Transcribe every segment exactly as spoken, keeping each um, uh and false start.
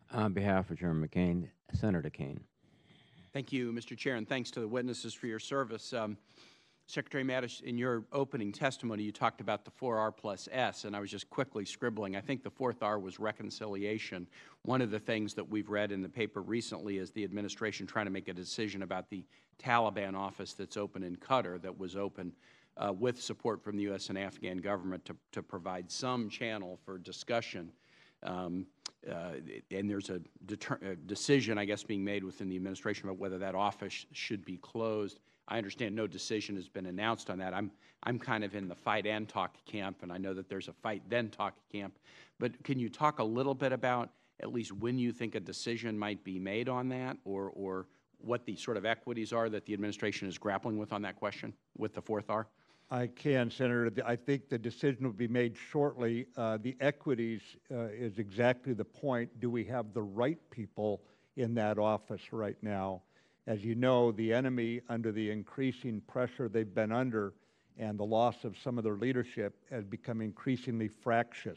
On behalf of Chairman McCain, Senator Kane. Thank you, Mister Chair, and thanks to the witnesses for your service. Um, Secretary Mattis, in your opening testimony, you talked about the four R plus S, and I was just quickly scribbling. I think the fourth R was reconciliation. One of the things that we've read in the paper recently is the administration trying to make a decision about the Taliban office that's open in Qatar, that was open uh, with support from the U S and Afghan government to, to provide some channel for discussion. Um, uh, and there's a, a decision, I guess, being made within the administration about whether that office should be closed. I understand no decision has been announced on that. I'm, I'm kind of in the fight and talk camp, and I know that there's a fight then talk camp. But can you talk a little bit about at least when you think a decision might be made on that, or, or what the sort of equities are that the administration is grappling with on that question with the fourth R? I can, Senator. I think the decision will be made shortly. Uh, the equities uh, is exactly the point. Do we have the right people in that office right now? As you know, the enemy, under the increasing pressure they've been under and the loss of some of their leadership, has become increasingly fractious.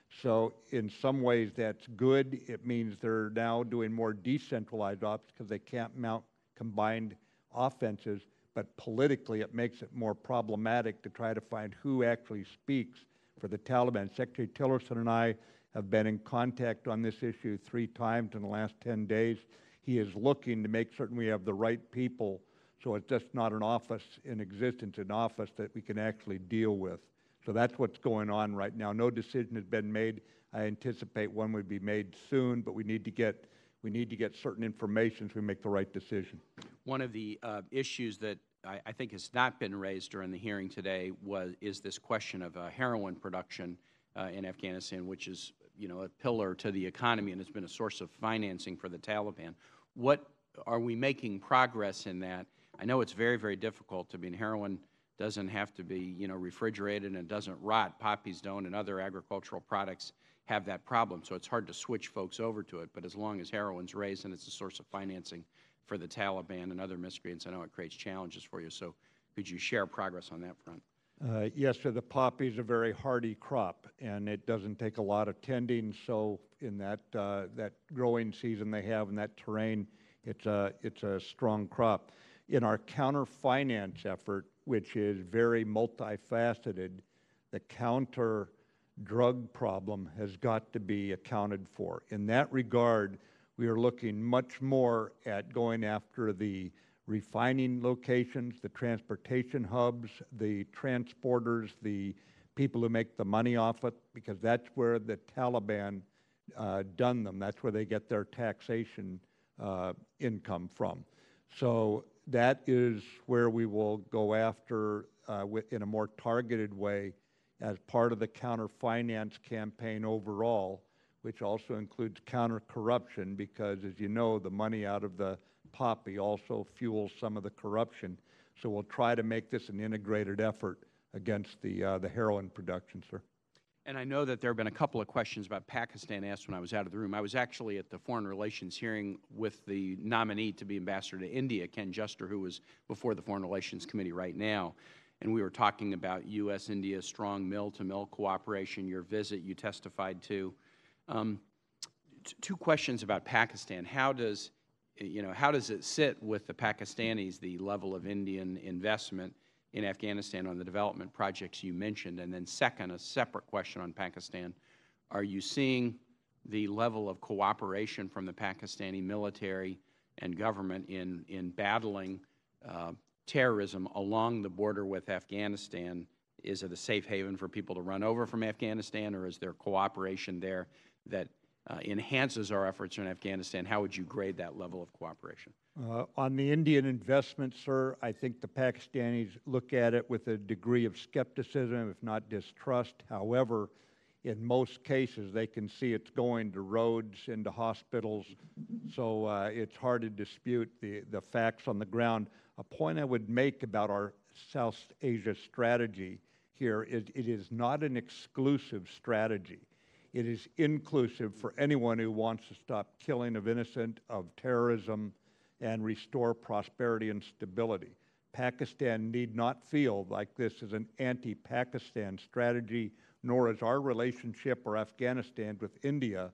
So in some ways that's good. It means they're now doing more decentralized ops because they can't mount combined offenses. But politically, it makes it more problematic to try to find who actually speaks for the Taliban. Secretary Tillerson and I have been in contact on this issue three times in the last ten days. He is looking to make certain we have the right people, so it's just not an office in existence, an office that we can actually deal with. So that's what's going on right now. No decision has been made. I anticipate one would be made soon, but we need to get we need to get certain information so we make the right decision. One of the uh, issues that I, I think has not been raised during the hearing today was is this question of uh, heroin production uh, in Afghanistan, which is, you know, a pillar to the economy and has been a source of financing for the Taliban. What are we making progress in that? I know it's very, very difficult. I mean, heroin doesn't have to be, you know, refrigerated and it doesn't rot. Poppies don't, and other agricultural products have that problem. So it's hard to switch folks over to it. But as long as heroin's raised and it's a source of financing for the Taliban and other miscreants, I know it creates challenges for you. So could you share progress on that front? Uh, yes, sir. The poppy is a very hardy crop, and it doesn't take a lot of tending. So in that uh, that growing season they have in that terrain, it's a it's a strong crop. In our counter finance effort, which is very multifaceted, the counter drug problem has got to be accounted for. In that regard, we are looking much more at going after the refining locations, the transportation hubs, the transporters, the people who make the money off it, because that's where the Taliban uh, done them. That's where they get their taxation uh, income from. So that is where we will go after uh, in a more targeted way as part of the counter-finance campaign overall, which also includes counter-corruption, because, as you know, the money out of the poppy also fuels some of the corruption. So we'll try to make this an integrated effort against the, uh, the heroin production, sir. And I know that there have been a couple of questions about Pakistan asked when I was out of the room. I was actually at the Foreign Relations hearing with the nominee to be ambassador to India, Ken Juster, who was before the Foreign Relations Committee right now. And we were talking about U S India strong mill-to-mill cooperation, your visit you testified to. Um, two questions about Pakistan. How does, you know, how does it sit with the Pakistanis, the level of Indian investment in Afghanistan on the development projects you mentioned? And then second, a separate question on Pakistan. Are you seeing the level of cooperation from the Pakistani military and government in, in battling uh, terrorism along the border with Afghanistan? Is it a safe haven for people to run over from Afghanistan, or is there cooperation there that uh, enhances our efforts in Afghanistan? How would you grade that level of cooperation? Uh, on the Indian investment, sir, I think the Pakistanis look at it with a degree of skepticism, if not distrust. However, in most cases, they can see it's going to roads, into hospitals, so uh, it's hard to dispute the, the facts on the ground. A point I would make about our South Asia strategy here is it is not an exclusive strategy. It is inclusive for anyone who wants to stop killing of innocent, of terrorism, and restore prosperity and stability. Pakistan need not feel like this is an anti-Pakistan strategy, nor is our relationship or Afghanistan with India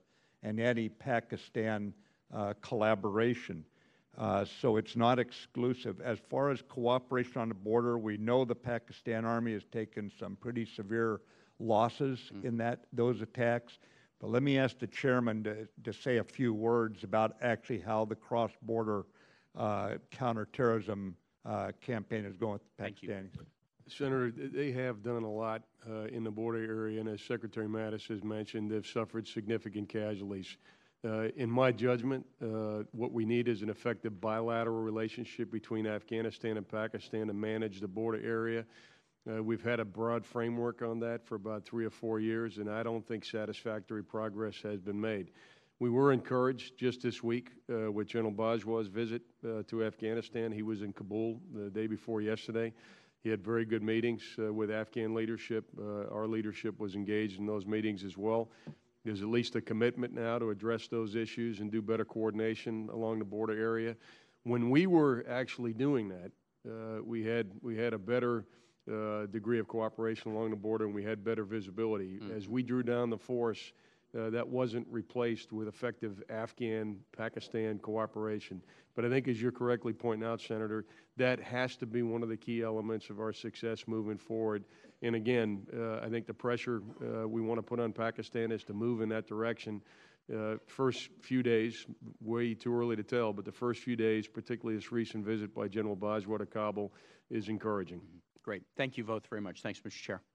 and any Pakistan uh, collaboration. Uh, so it's not exclusive. As far as cooperation on the border, we know the Pakistan Army has taken some pretty severe losses mm. in that those attacks. But let me ask the chairman to, to say a few words about actually how the cross-border uh, counterterrorism uh, campaign is going with the Pakistanis. Senator, they have done a lot uh, in the border area, and as Secretary Mattis has mentioned, they've suffered significant casualties. Uh, in my judgment, uh, what we need is an effective bilateral relationship between Afghanistan and Pakistan to manage the border area. Uh, we've had a broad framework on that for about three or four years, and I don't think satisfactory progress has been made. We were encouraged just this week uh, with General Bajwa's visit uh, to Afghanistan. He was in Kabul the day before yesterday. He had very good meetings uh, with Afghan leadership. Uh, our leadership was engaged in those meetings as well. There's at least a commitment now to address those issues and do better coordination along the border area. When we were actually doing that, uh, we had we had a better uh, degree of cooperation along the border, and we had better visibility. Mm-hmm. As we drew down the force, uh, that wasn't replaced with effective Afghan-Pakistan cooperation. But I think, as you're correctly pointing out, Senator, that has to be one of the key elements of our success moving forward. And again, uh, I think the pressure uh, we want to put on Pakistan is to move in that direction. Uh, first few days, way too early to tell, but the first few days, particularly this recent visit by General Bajwa to Kabul, is encouraging. Great. Thank you both very much. Thanks, Mister Chair.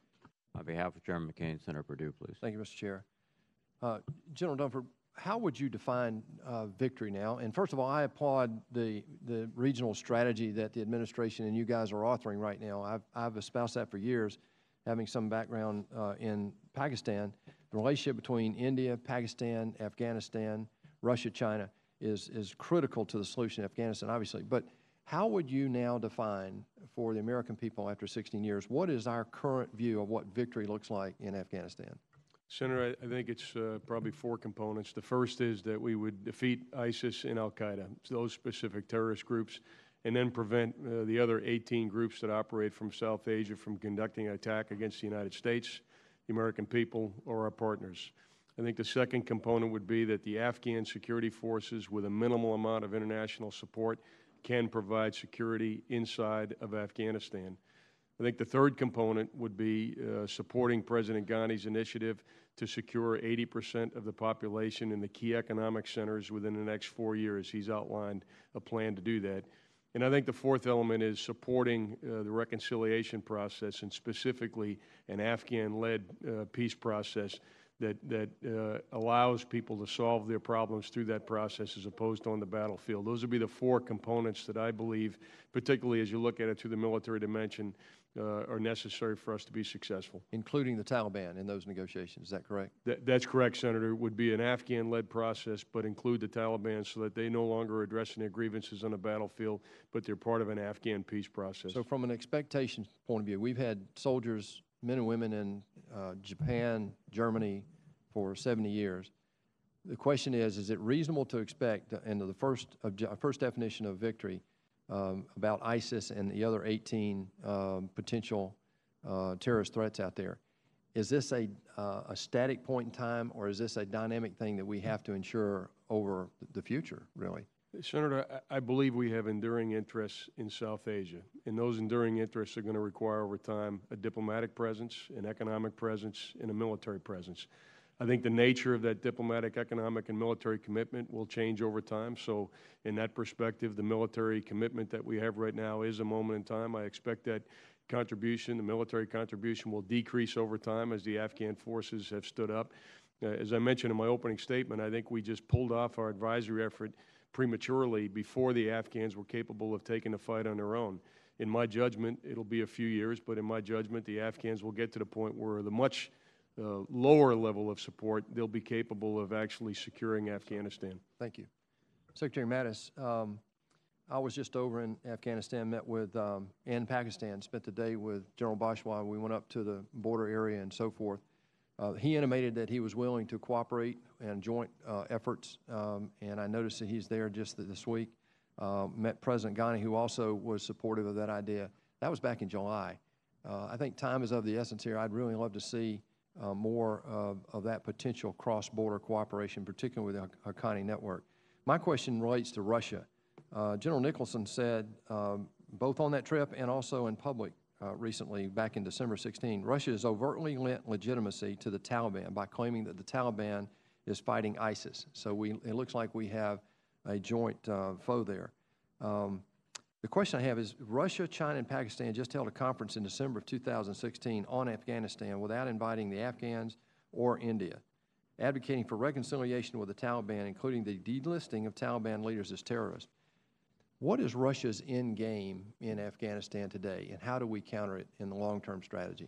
On behalf of Chairman McCain, Senator Perdue, please. Thank you, Mister Chair. Uh, General Dunford, how would you define uh, victory now? And first of all, I applaud the, the regional strategy that the administration and you guys are authoring right now. I've, I've espoused that for years, having some background uh, in Pakistan. The relationship between India, Pakistan, Afghanistan, Russia, China is, is critical to the solution in Afghanistan, obviously. But how would you now define for the American people after sixteen years, what is our current view of what victory looks like in Afghanistan? Senator, I, I think it's uh, probably four components. The first is that we would defeat ISIS and Al-Qaeda, those specific terrorist groups, and then prevent uh, the other eighteen groups that operate from South Asia from conducting an attack against the United States, the American people, or our partners. I think the second component would be that the Afghan security forces, with a minimal amount of international support, can provide security inside of Afghanistan. I think the third component would be uh, supporting President Ghani's initiative to secure eighty percent of the population in the key economic centers within the next four years. He's outlined a plan to do that. And I think the fourth element is supporting uh, the reconciliation process, and specifically an Afghan-led uh, peace process that, that uh, allows people to solve their problems through that process as opposed to on the battlefield. Those would be the four components that I believe, particularly as you look at it through the military dimension, Uh, are necessary for us to be successful. Including the Taliban in those negotiations, is that correct? That, that's correct, Senator. It would be an Afghan-led process, but include the Taliban so that they no longer are addressing their grievances on the battlefield, but they're part of an Afghan peace process. So from an expectation point of view, we've had soldiers, men and women in uh, Japan, Germany for seventy years. The question is, is it reasonable to expect, and the first, first definition of victory, Um, about ISIS and the other eighteen um, potential uh, terrorist threats out there. Is this a, uh, a static point in time, or is this a dynamic thing that we have to ensure over the future, really? Senator, I, I believe we have enduring interests in South Asia, and those enduring interests are going to require over time a diplomatic presence, an economic presence, and a military presence. I think the nature of that diplomatic, economic, and military commitment will change over time. So in that perspective, the military commitment that we have right now is a moment in time. I expect that contribution, the military contribution, will decrease over time as the Afghan forces have stood up. Uh, as I mentioned in my opening statement, I think we just pulled off our advisory effort prematurely before the Afghans were capable of taking the fight on their own. In my judgment, it'll be a few years, but in my judgment, the Afghans will get to the point where the much Uh, lower level of support, they'll be capable of actually securing Afghanistan. Thank you. Secretary Mattis, um, I was just over in Afghanistan, met with, um, and Pakistan, spent the day with General Bajwa. We went up to the border area and so forth. Uh, he intimated that he was willing to cooperate and joint uh, efforts, um, and I noticed that he's there just this week. Uh, met President Ghani, who also was supportive of that idea. That was back in July. Uh, I think time is of the essence here. I'd really love to see uh, more of, of that potential cross-border cooperation, particularly with the Haqqani network. My question relates to Russia. Uh, General Nicholson said, um, both on that trip and also in public uh, recently, back in December sixteenth, Russia has overtly lent legitimacy to the Taliban by claiming that the Taliban is fighting ISIS. So we, it looks like we have a joint uh, foe there. Um, the question I have is, Russia, China, and Pakistan just held a conference in December of two thousand sixteen on Afghanistan without inviting the Afghans or India, advocating for reconciliation with the Taliban, including the delisting of Taliban leaders as terrorists. What is Russia's end game in Afghanistan today, and how do we counter it in the long-term strategy?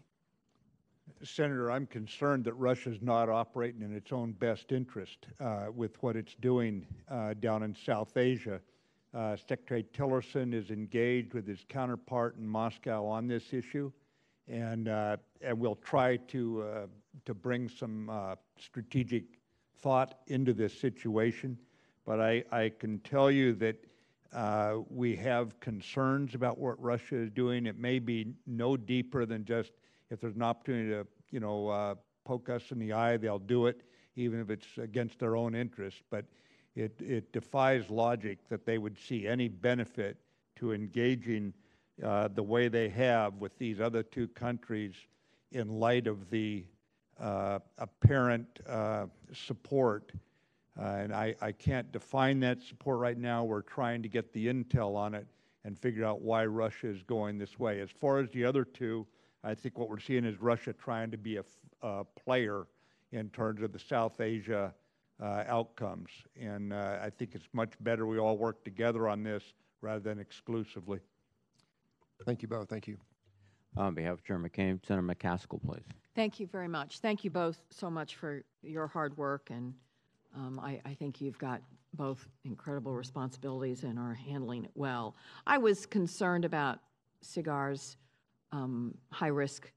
Senator, I'm concerned that Russia's not operating in its own best interest uh, with what it's doing uh, down in South Asia. Uh, Secretary Tillerson is engaged with his counterpart in Moscow on this issue, and uh, and we'll try to uh, to bring some uh, strategic thought into this situation. But I, I can tell you that uh, we have concerns about what Russia is doing. It may be no deeper than just, if there's an opportunity to, you know, uh, poke us in the eye, they'll do it, even if it's against their own interests. But it, it defies logic that they would see any benefit to engaging uh, the way they have with these other two countries in light of the uh, apparent uh, support. Uh, and I, I can't define that support right now. We're trying to get the intel on it and figure out why Russia is going this way. As far as the other two, I think what we're seeing is Russia trying to be a, a player in terms of the South Asia uh, outcomes. And uh, I think it's much better we all work together on this rather than exclusively. Thank you both. Thank you. On behalf of Chairman McCain, Senator McCaskill, please. Thank you very much. Thank you both so much for your hard work, and um, I, I think you've got both incredible responsibilities and are handling it well. I was concerned about SIGAR's um, high-risk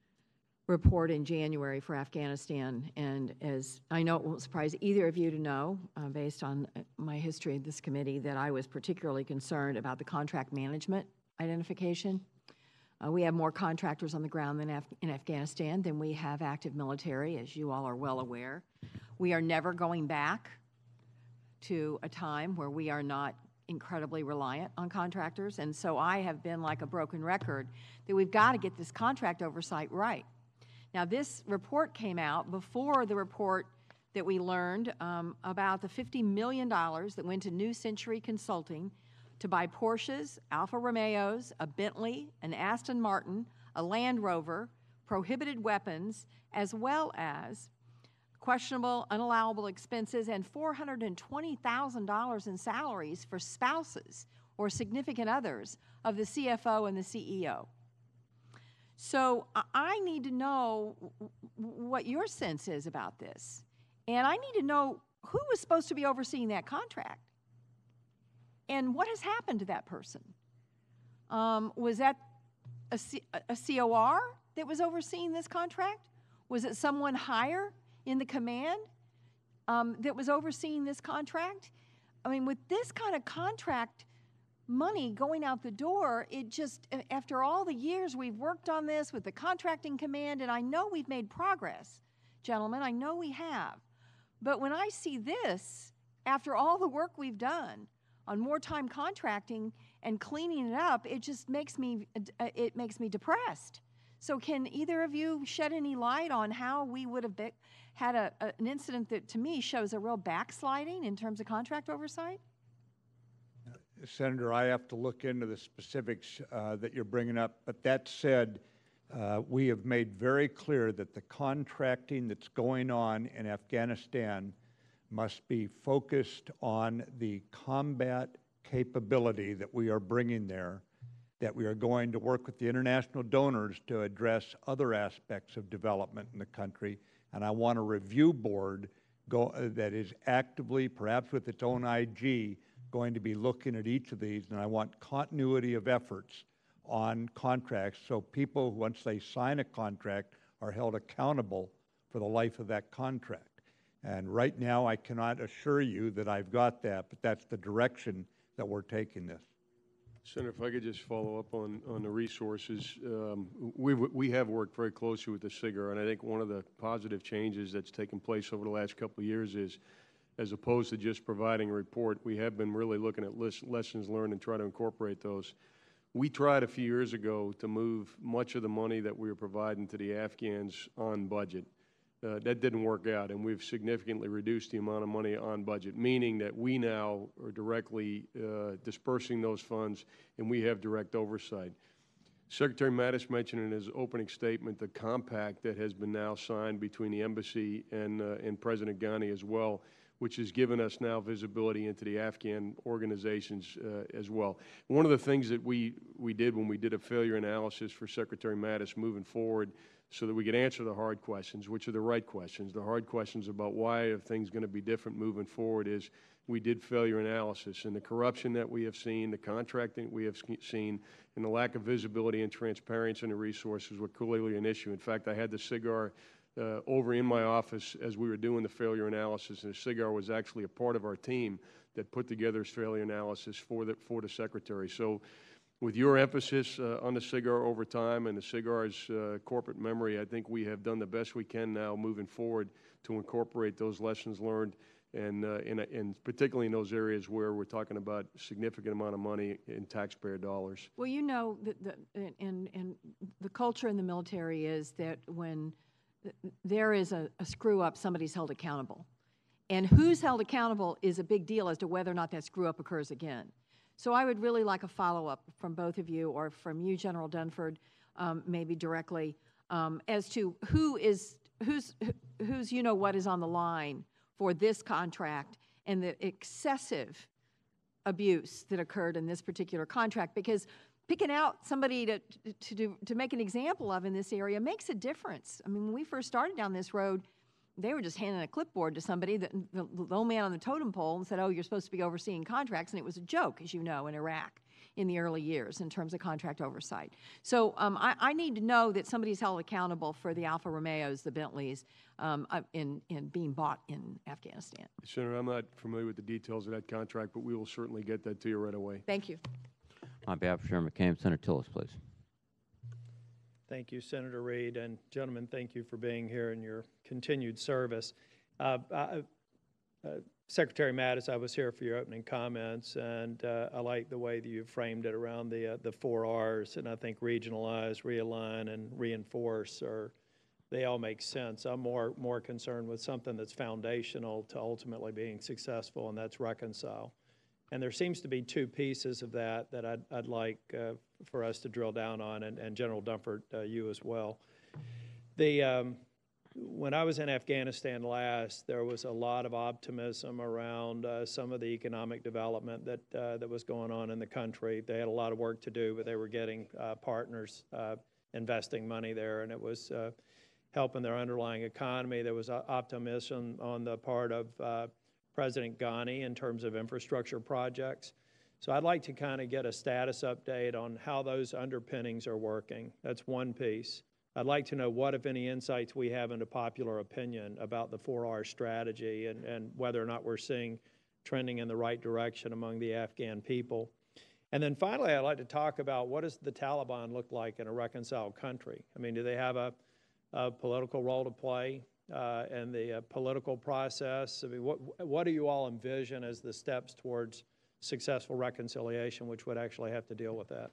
report in January for Afghanistan, and as I know it won't surprise either of you to know, uh, based on my history of this committee, that I was particularly concerned about the contract management identification. Uh, we have more contractors on the ground than Af in Afghanistan than we have active military, as you all are well aware. We are never going back to a time where we are not incredibly reliant on contractors, and so I have been like a broken record that we've got to get this contract oversight right. Now, this report came out before the report that we learned um, about the fifty million dollars that went to New Century Consulting to buy Porsches, Alfa Romeos, a Bentley, an Aston Martin, a Land Rover, prohibited weapons, as well as questionable, unallowable expenses, and four hundred twenty thousand dollars in salaries for spouses or significant others of the C F O and the C E O. So I need to know what your sense is about this. And I need to know who was supposed to be overseeing that contract and what has happened to that person. Um, was that a, C a C O R that was overseeing this contract? Was it someone higher in the command um, that was overseeing this contract? I mean, with this kind of contract money going out the door, it just, after all the years we've worked on this with the contracting command, and I know we've made progress, gentlemen, I know we have. But when I see this, after all the work we've done on wartime contracting and cleaning it up, it just makes me, it makes me depressed. So can either of you shed any light on how we would have been, had a, a, an incident that to me shows a real backsliding in terms of contract oversight? Senator, I have to look into the specifics uh, that you're bringing up, but that said, uh, we have made very clear that the contracting that's going on in Afghanistan must be focused on the combat capability that we are bringing there, that we are going to work with the international donors to address other aspects of development in the country, and I want a review board go, uh, that is actively, perhaps with its own I G, going to be looking at each of these, and I want continuity of efforts on contracts so people, once they sign a contract, are held accountable for the life of that contract. And right now, I cannot assure you that I've got that, but that's the direction that we're taking this. Senator, if I could just follow up on, on the resources. Um, we, we have worked very closely with the S I G A R, and I think one of the positive changes that's taken place over the last couple of years is, as opposed to just providing a report, we have been really looking at list, lessons learned and try to incorporate those. We tried a few years ago to move much of the money that we were providing to the Afghans on budget. Uh, that didn't work out, and we've significantly reduced the amount of money on budget, meaning that we now are directly uh, dispersing those funds, and we have direct oversight. Secretary Mattis mentioned in his opening statement the compact that has been now signed between the embassy and, uh, and President Ghani as well, which has given us now visibility into the Afghan organizations uh, as well. One of the things that we, we did when we did a failure analysis for Secretary Mattis moving forward so that we could answer the hard questions, which are the right questions, the hard questions about why are things going to be different moving forward, is we did failure analysis. And the corruption that we have seen, the contracting we have seen, and the lack of visibility and transparency in the resources were clearly an issue. In fact, I had the S I G A R Uh, over in my office as we were doing the failure analysis, and the S I G A R was actually a part of our team that put together this failure analysis for the, for the Secretary. So with your emphasis uh, on the S I G A R over time and the S I G A R's uh, corporate memory, I think we have done the best we can now moving forward to incorporate those lessons learned, and, uh, and, and particularly in those areas where we're talking about significant amount of money in taxpayer dollars. Well, you know, the, the, and, and the culture in the military is that when there is a, a screw-up, somebody's held accountable. And who's held accountable is a big deal as to whether or not that screw-up occurs again. So I would really like a follow-up from both of you, or from you, General Dunford, um, maybe directly, um, as to who is, who's, who's, you know, what is on the line for this contract and the excessive abuse that occurred in this particular contract, because picking out somebody to, to, do, to make an example of in this area makes a difference. I mean, when we first started down this road, they were just handing a clipboard to somebody, that, the low man on the totem pole, and said, oh, you're supposed to be overseeing contracts, and it was a joke, as you know, in Iraq in the early years in terms of contract oversight. So um, I, I need to know that somebody's held accountable for the Alfa Romeos, the Bentleys, um, in, in being bought in Afghanistan. Senator, I'm not familiar with the details of that contract, but we will certainly get that to you right away. Thank you. On behalf of Chairman McCain, Senator Tillis, please. Thank you, Senator Reid, and gentlemen, thank you for being here and your continued service. Uh, I, uh, Secretary Mattis, I was here for your opening comments, and uh, I like the way that you framed it around the uh, the four R's, and I think regionalize, realign, and reinforce are, they all make sense. I'm more more concerned with something that's foundational to ultimately being successful, and that's reconcile. And there seems to be two pieces of that that I'd, I'd like uh, for us to drill down on, and, and General Dunford, uh, you as well. The, um, when I was in Afghanistan last, there was a lot of optimism around uh, some of the economic development that, uh, that was going on in the country. They had a lot of work to do, but they were getting uh, partners uh, investing money there, and it was uh, helping their underlying economy. There was uh, optimism on the part of uh, President Ghani in terms of infrastructure projects. So I'd like to kind of get a status update on how those underpinnings are working. That's one piece. I'd like to know what, if any, insights we have into popular opinion about the four R strategy, and, and whether or not we're seeing trending in the right direction among the Afghan people. And then finally, I'd like to talk about what does the Taliban look like in a reconciled country? I mean, do they have a, a political role to play? Uh, and the uh, political process? I mean, what, what do you all envision as the steps towards successful reconciliation, which would actually have to deal with that?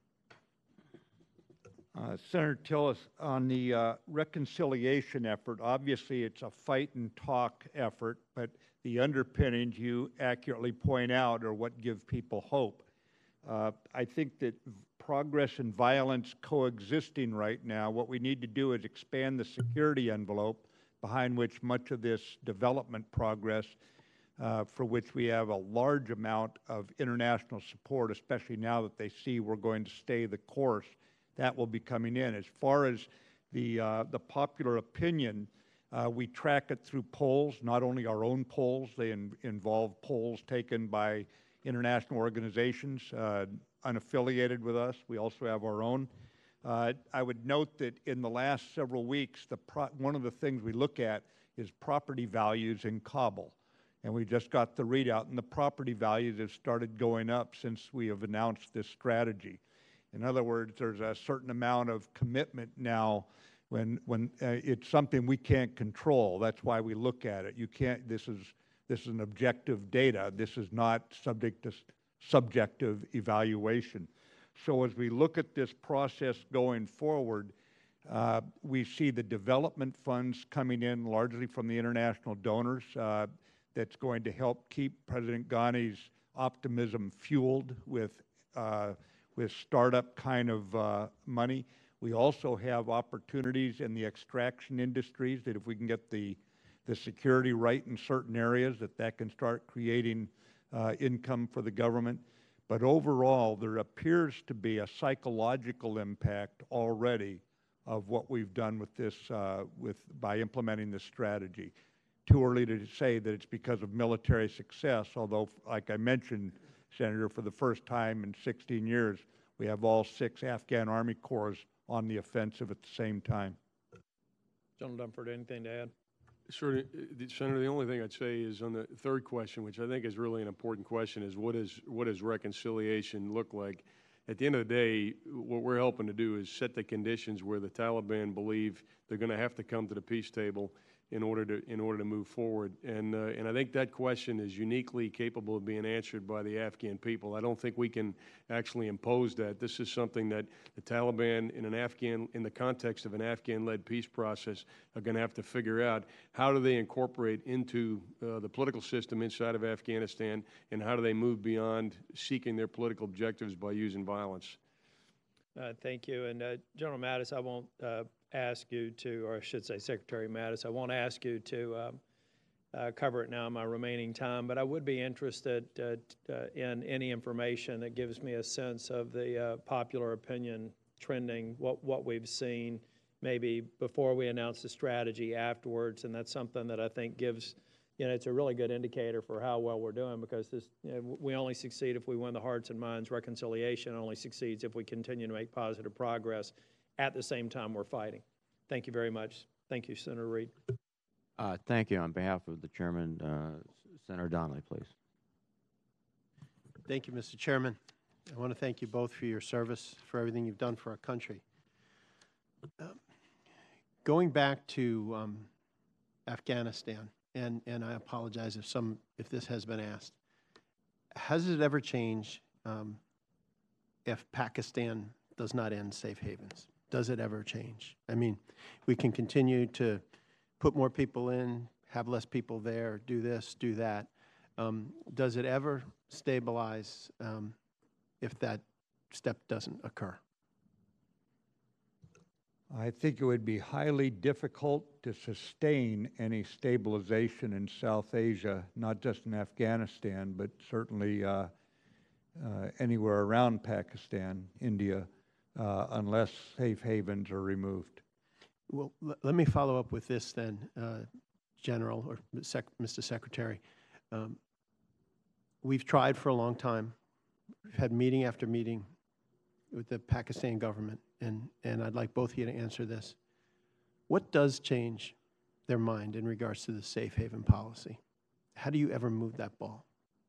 Uh, Senator Tillis, on the uh, reconciliation effort, obviously it's a fight and talk effort, but the underpinnings you accurately point out are what give people hope. Uh, I think that progress and violence coexisting right now, what we need to do is expand the security envelope behind which much of this development progress, uh, for which we have a large amount of international support, especially now that they see we're going to stay the course, that will be coming in. As far as the, uh, the popular opinion, uh, we track it through polls, not only our own polls, they in, involve polls taken by international organizations uh, unaffiliated with us. We also have our own. Uh, I would note that in the last several weeks, the pro one of the things we look at is property values in Kabul. And we just got the readout, and the property values have started going up since we have announced this strategy. In other words, there's a certain amount of commitment now when, when uh, it's something we can't control. That's why we look at it. You can't, this is, this is an objective data. This is not subject to subjective evaluation. So as we look at this process going forward, uh, we see the development funds coming in largely from the international donors. Uh, that's going to help keep President Ghani's optimism fueled with, uh, with startup kind of uh, money. We also have opportunities in the extraction industries that if we can get the, the security right in certain areas, that that can start creating uh, income for the government. But overall, there appears to be a psychological impact already of what we've done with this, uh, with, by implementing this strategy. Too early to say that it's because of military success, although, like I mentioned, Senator, for the first time in sixteen years, we have all six Afghan Army Corps on the offensive at the same time. General Dunford, anything to add? Sir, Senator, the only thing I'd say is on the third question, which I think is really an important question, is what is what does reconciliation look like? At the end of the day, what we're helping to do is set the conditions where the Taliban believe they're going to have to come to the peace table in order to in order to move forward. And uh, and I think that question is uniquely capable of being answered by the Afghan people. I don't think we can actually impose that. This is something that the Taliban in an Afghan in the context of an Afghan-led peace process are going to have to figure out. How do they incorporate into uh, the political system inside of Afghanistan, and how do they move beyond seeking their political objectives by using violence? Uh, thank you. And uh, General Mattis, I won't uh, ask you to, or I should say Secretary Mattis, I won't ask you to um, uh, cover it now in my remaining time, but I would be interested uh, uh, in any information that gives me a sense of the uh, popular opinion trending, what, what we've seen maybe before we announce the strategy, afterwards, and that's something that I think gives, you know, it's a really good indicator for how well we're doing, because this, you know, we only succeed if we win the hearts and minds. Reconciliation only succeeds if we continue to make positive progress at the same time we're fighting. Thank you very much. Thank you, Senator Reid. Uh, thank you. On behalf of the chairman, uh, Senator Donnelly, please. Thank you, Mister Chairman. I want to thank you both for your service, for everything you've done for our country. Uh, going back to um, Afghanistan, and, and I apologize if some if this has been asked, has it ever changed um, if Pakistan does not end safe havens? Does it ever change? I mean, we can continue to put more people in, have less people there, do this, do that. Um, does it ever stabilize um, if that step doesn't occur? I think it would be highly difficult to sustain any stabilization in South Asia, not just in Afghanistan, but certainly uh, uh, anywhere around Pakistan, India, uh, unless safe havens are removed. Well, let me follow up with this then, uh, General or Sec Mister Secretary. Um, we've tried for a long time. We've had meeting after meeting with the Pakistan government, and, and I'd like both of you to answer this. What does change their mind in regards to the safe haven policy? How do you ever move that ball?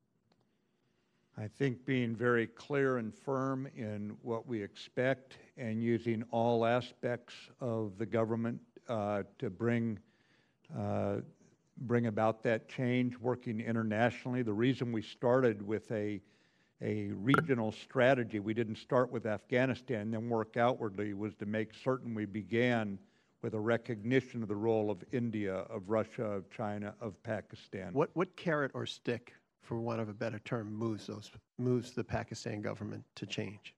I think being very clear and firm in what we expect and using all aspects of the government uh, to bring, uh, bring about that change, working internationally. The reason we started with a a regional strategy, we didn't start with Afghanistan and then work outwardly, was to make certain we began with a recognition of the role of India, of Russia, of China, of Pakistan. What, what carrot or stick, for want of a better term, moves, those, moves the Pakistan government to change?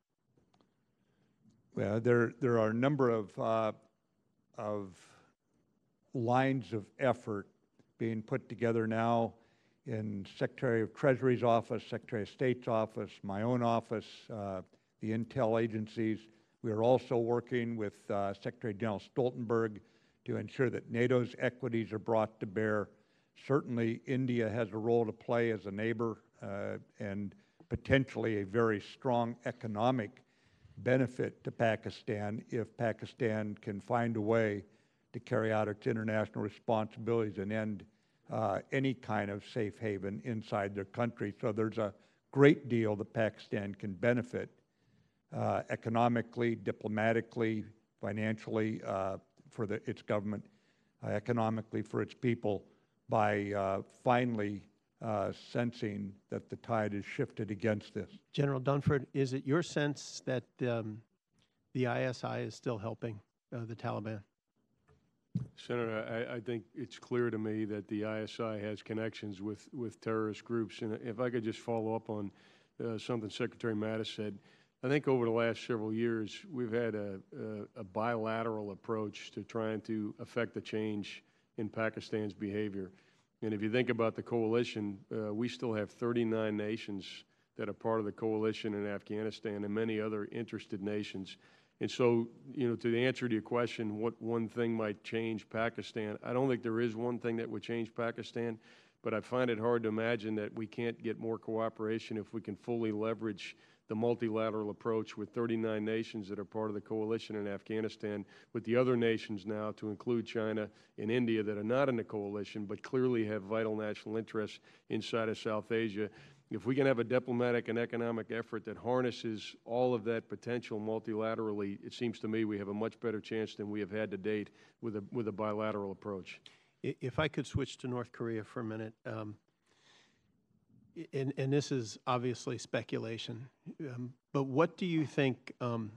Well, there, there are a number of, uh, of lines of effort being put together now in Secretary of Treasury's office, Secretary of State's office, my own office, uh, the intel agencies. We are also working with uh, Secretary General Stoltenberg to ensure that NATO's equities are brought to bear. Certainly, India has a role to play as a neighbor uh, and potentially a very strong economic benefit to Pakistan if Pakistan can find a way to carry out its international responsibilities and end uh, any kind of safe haven inside their country. So there's a great deal that Pakistan can benefit uh, economically, diplomatically, financially uh, for the, its government, uh, economically for its people by uh, finally uh, sensing that the tide has shifted against this. General Dunford, is it your sense that um, the I S I is still helping uh, the Taliban? Senator, I, I think it's clear to me that the I S I has connections with, with terrorist groups. And if I could just follow up on uh, something Secretary Mattis said, I think over the last several years, we've had a, a, a bilateral approach to trying to affect the change in Pakistan's behavior. And if you think about the coalition, uh, we still have thirty-nine nations that are part of the coalition in Afghanistan and many other interested nations. And so, you know, to the answer to your question, what one thing might change Pakistan, I don't think there is one thing that would change Pakistan, but I find it hard to imagine that we can't get more cooperation if we can fully leverage the multilateral approach with thirty-nine nations that are part of the coalition in Afghanistan, with the other nations now, to include China and India, that are not in the coalition but clearly have vital national interests inside of South Asia. If we can have a diplomatic and economic effort that harnesses all of that potential multilaterally, it seems to me we have a much better chance than we have had to date with a, with a bilateral approach. If I could switch to North Korea for a minute, um, and, and this is obviously speculation, um, but what do you think um,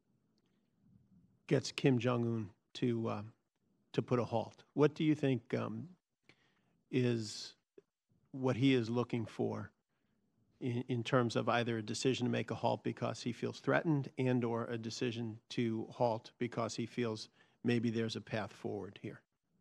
gets Kim Jong-un to, uh, to put a halt? What do you think um, is what he is looking for in, in terms of either a decision to make a halt because he feels threatened and or a decision to halt because he feels maybe there's a path forward here?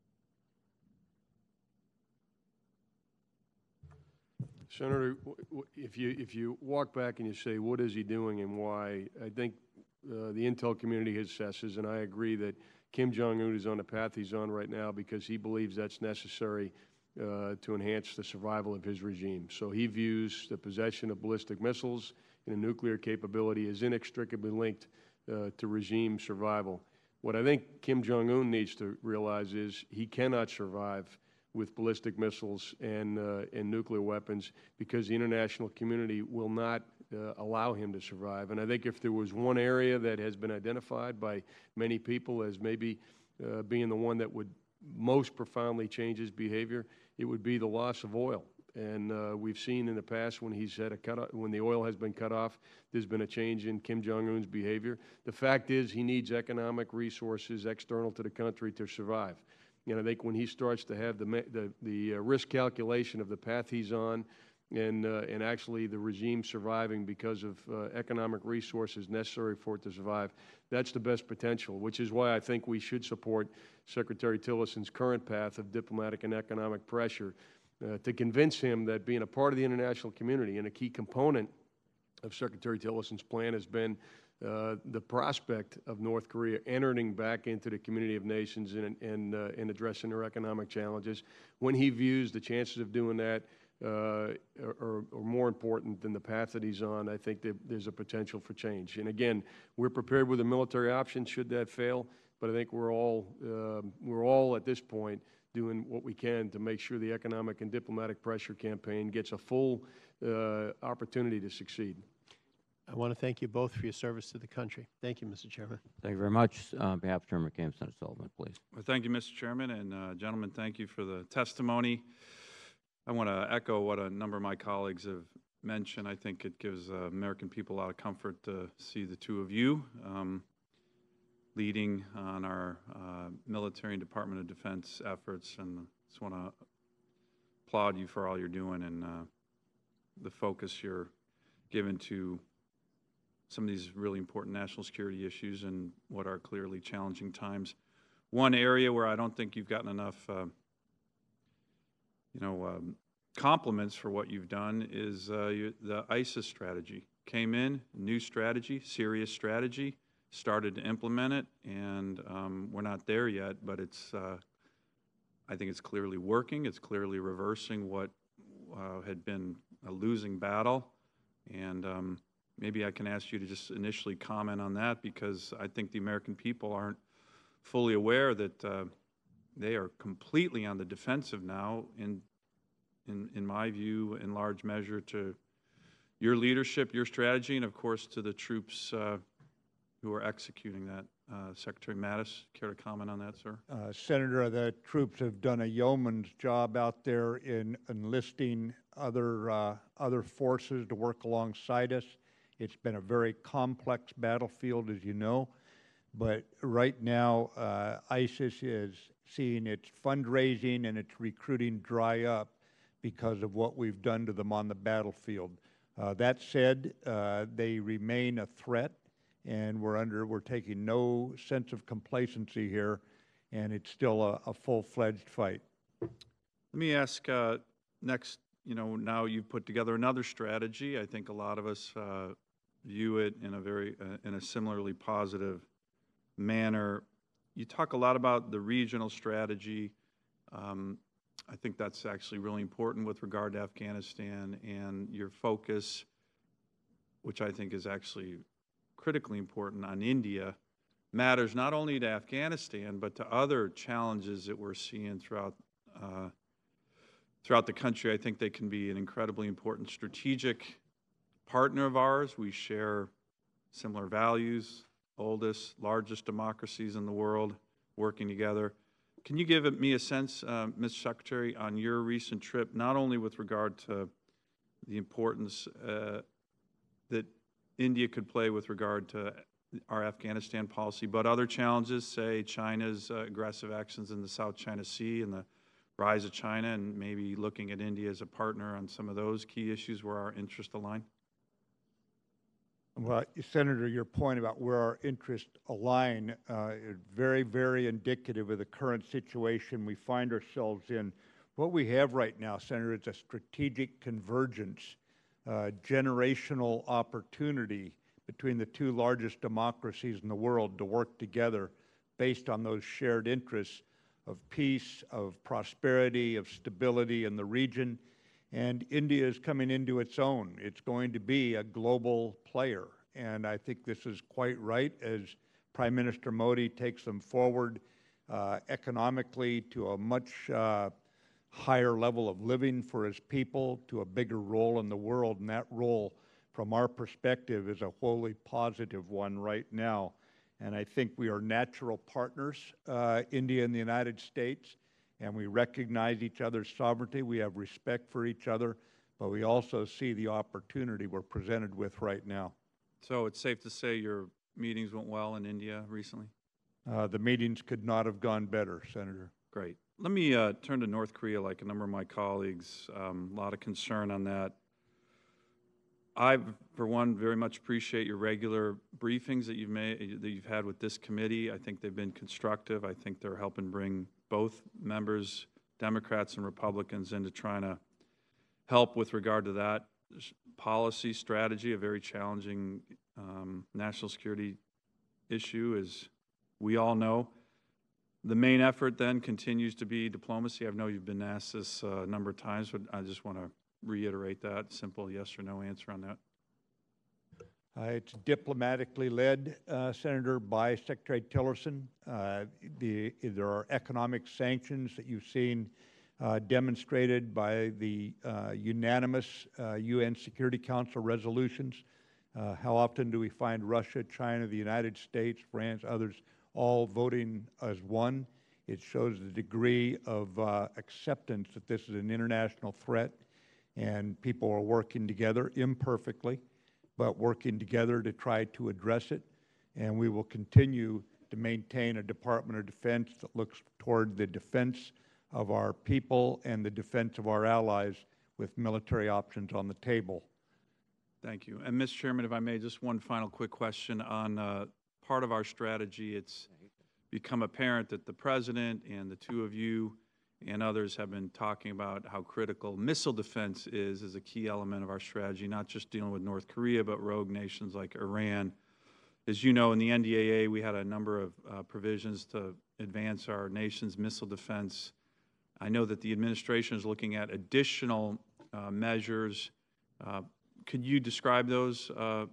Senator, if you, if you walk back and you say, what is he doing and why, I think uh, the intel community assesses, and I agree, that Kim Jong-un is on the path he's on right now because he believes that's necessary uh, to enhance the survival of his regime. So he views the possession of ballistic missiles and a nuclear capability as inextricably linked uh, to regime survival. What I think Kim Jong-un needs to realize is he cannot survive with ballistic missiles and, uh, and nuclear weapons because the international community will not uh, allow him to survive. And I think if there was one area that has been identified by many people as maybe uh, being the one that would most profoundly change his behavior, it would be the loss of oil. And uh, we've seen in the past when he's had a cut off, when the oil has been cut off, there's been a change in Kim Jong-un's behavior. The fact is he needs economic resources external to the country to survive. And I think when he starts to have the, the, the uh, risk calculation of the path he's on and, uh, and actually the regime surviving because of uh, economic resources necessary for it to survive, that's the best potential, which is why I think we should support Secretary Tillerson's current path of diplomatic and economic pressure uh, to convince him that being a part of the international community, and a key component of Secretary Tillerson's plan has been Uh, the prospect of North Korea entering back into the community of nations and, and, uh, and addressing their economic challenges. When he views the chances of doing that uh, are, are more important than the path that he's on, I think that there's a potential for change. And again, we're prepared with a military option should that fail, but I think we're all, uh, we're all at this point doing what we can to make sure the economic and diplomatic pressure campaign gets a full uh, opportunity to succeed. I want to thank you both for your service to the country. Thank you, Mister Chairman. Thank you very much. Uh, on behalf of Chairman McCain, Senator Sullivan, please. Well, thank you, Mister Chairman, and uh, gentlemen, thank you for the testimony. I want to echo what a number of my colleagues have mentioned. I think it gives uh, American people a lot of comfort to see the two of you um, leading on our uh, military and Department of Defense efforts, and I just want to applaud you for all you're doing and uh, the focus you're given to some of these really important national security issues and what are clearly challenging times. One area where I don't think you've gotten enough, uh, you know, um, compliments for what you've done is uh, you, the ISIS strategy. Came in, new strategy, serious strategy, started to implement it, and um, we're not there yet, but it's, uh, I think it's clearly working. It's clearly reversing what uh, had been a losing battle, and um, maybe I can ask you to just initially comment on that, because I think the American people aren't fully aware that uh, they are completely on the defensive now, in, in, in my view, in large measure to your leadership, your strategy, and of course to the troops uh, who are executing that. Uh, Secretary Mattis, care to comment on that, sir? Uh, Senator, the troops have done a yeoman's job out there in enlisting other, uh, other forces to work alongside us. It's been a very complex battlefield, as you know, but right now uh, ISIS is seeing its fundraising and its recruiting dry up because of what we've done to them on the battlefield. Uh, that said, uh, they remain a threat, and we're under, we're taking no sense of complacency here, and it's still a, a full-fledged fight. Let me ask uh, next, you know, now you've put together another strategy. I think a lot of us uh, view it in a very, uh, in a similarly positive manner. You talk a lot about the regional strategy. Um, I think that's actually really important with regard to Afghanistan, and your focus, which I think is actually critically important on India, matters not only to Afghanistan, but to other challenges that we're seeing throughout, uh, throughout the country. I think they can be an incredibly important strategic partner of ours. We share similar values, oldest, largest democracies in the world working together. Can you give me a sense, uh, Mister Secretary, on your recent trip, not only with regard to the importance uh, that India could play with regard to our Afghanistan policy, but other challenges, say China's uh, aggressive actions in the South China Sea and the rise of China, and maybe looking at India as a partner on some of those key issues where our interests align? Well, Senator, your point about where our interests align uh, is very, very indicative of the current situation we find ourselves in. What we have right now, Senator, is a strategic convergence, uh, generational opportunity between the two largest democracies in the world to work together based on those shared interests of peace, of prosperity, of stability in the region. And India is coming into its own. It's going to be a global player. And I think this is quite right as Prime Minister Modi takes them forward uh, economically to a much uh, higher level of living for his people, to a bigger role in the world. And that role, from our perspective, is a wholly positive one right now. And I think we are natural partners, uh, India and the United States, and we recognize each other's sovereignty. We have respect for each other, but we also see the opportunity we're presented with right now. So it's safe to say your meetings went well in India recently? Uh, the meetings could not have gone better, Senator. Great. Let me uh, turn to North Korea, like a number of my colleagues. Um, a lot of concern on that. I, for one, very much appreciate your regular briefings that you've made, that you've had with this committee. I think they've been constructive. I think they're helping bring both members, Democrats and Republicans, into trying to help with regard to that policy strategy, a very challenging um, national security issue, as we all know. The main effort then continues to be diplomacy. I know you've been asked this uh, a number of times, but I just want to reiterate that simple yes or no answer on that. Uh, it's diplomatically led, uh, Senator, by Secretary Tillerson. Uh, the, there are economic sanctions that you've seen uh, demonstrated by the uh, unanimous uh, U N Security Council resolutions. Uh, how often do we find Russia, China, the United States, France, others all voting as one? It shows the degree of uh, acceptance that this is an international threat, and people are working together imperfectly, but working together to try to address it. And we will continue to maintain a Department of Defense that looks toward the defense of our people and the defense of our allies with military options on the table. Thank you. And, Mister Chairman, if I may, just one final quick question on uh, part of our strategy. It's become apparent that the President and the two of you and others have been talking about how critical missile defense is as a key element of our strategy, not just dealing with North Korea, but rogue nations like Iran. As you know, in the N D A A, we had a number of uh, provisions to advance our nation's missile defense. I know that the administration is looking at additional uh, measures. Uh, could you describe those uh,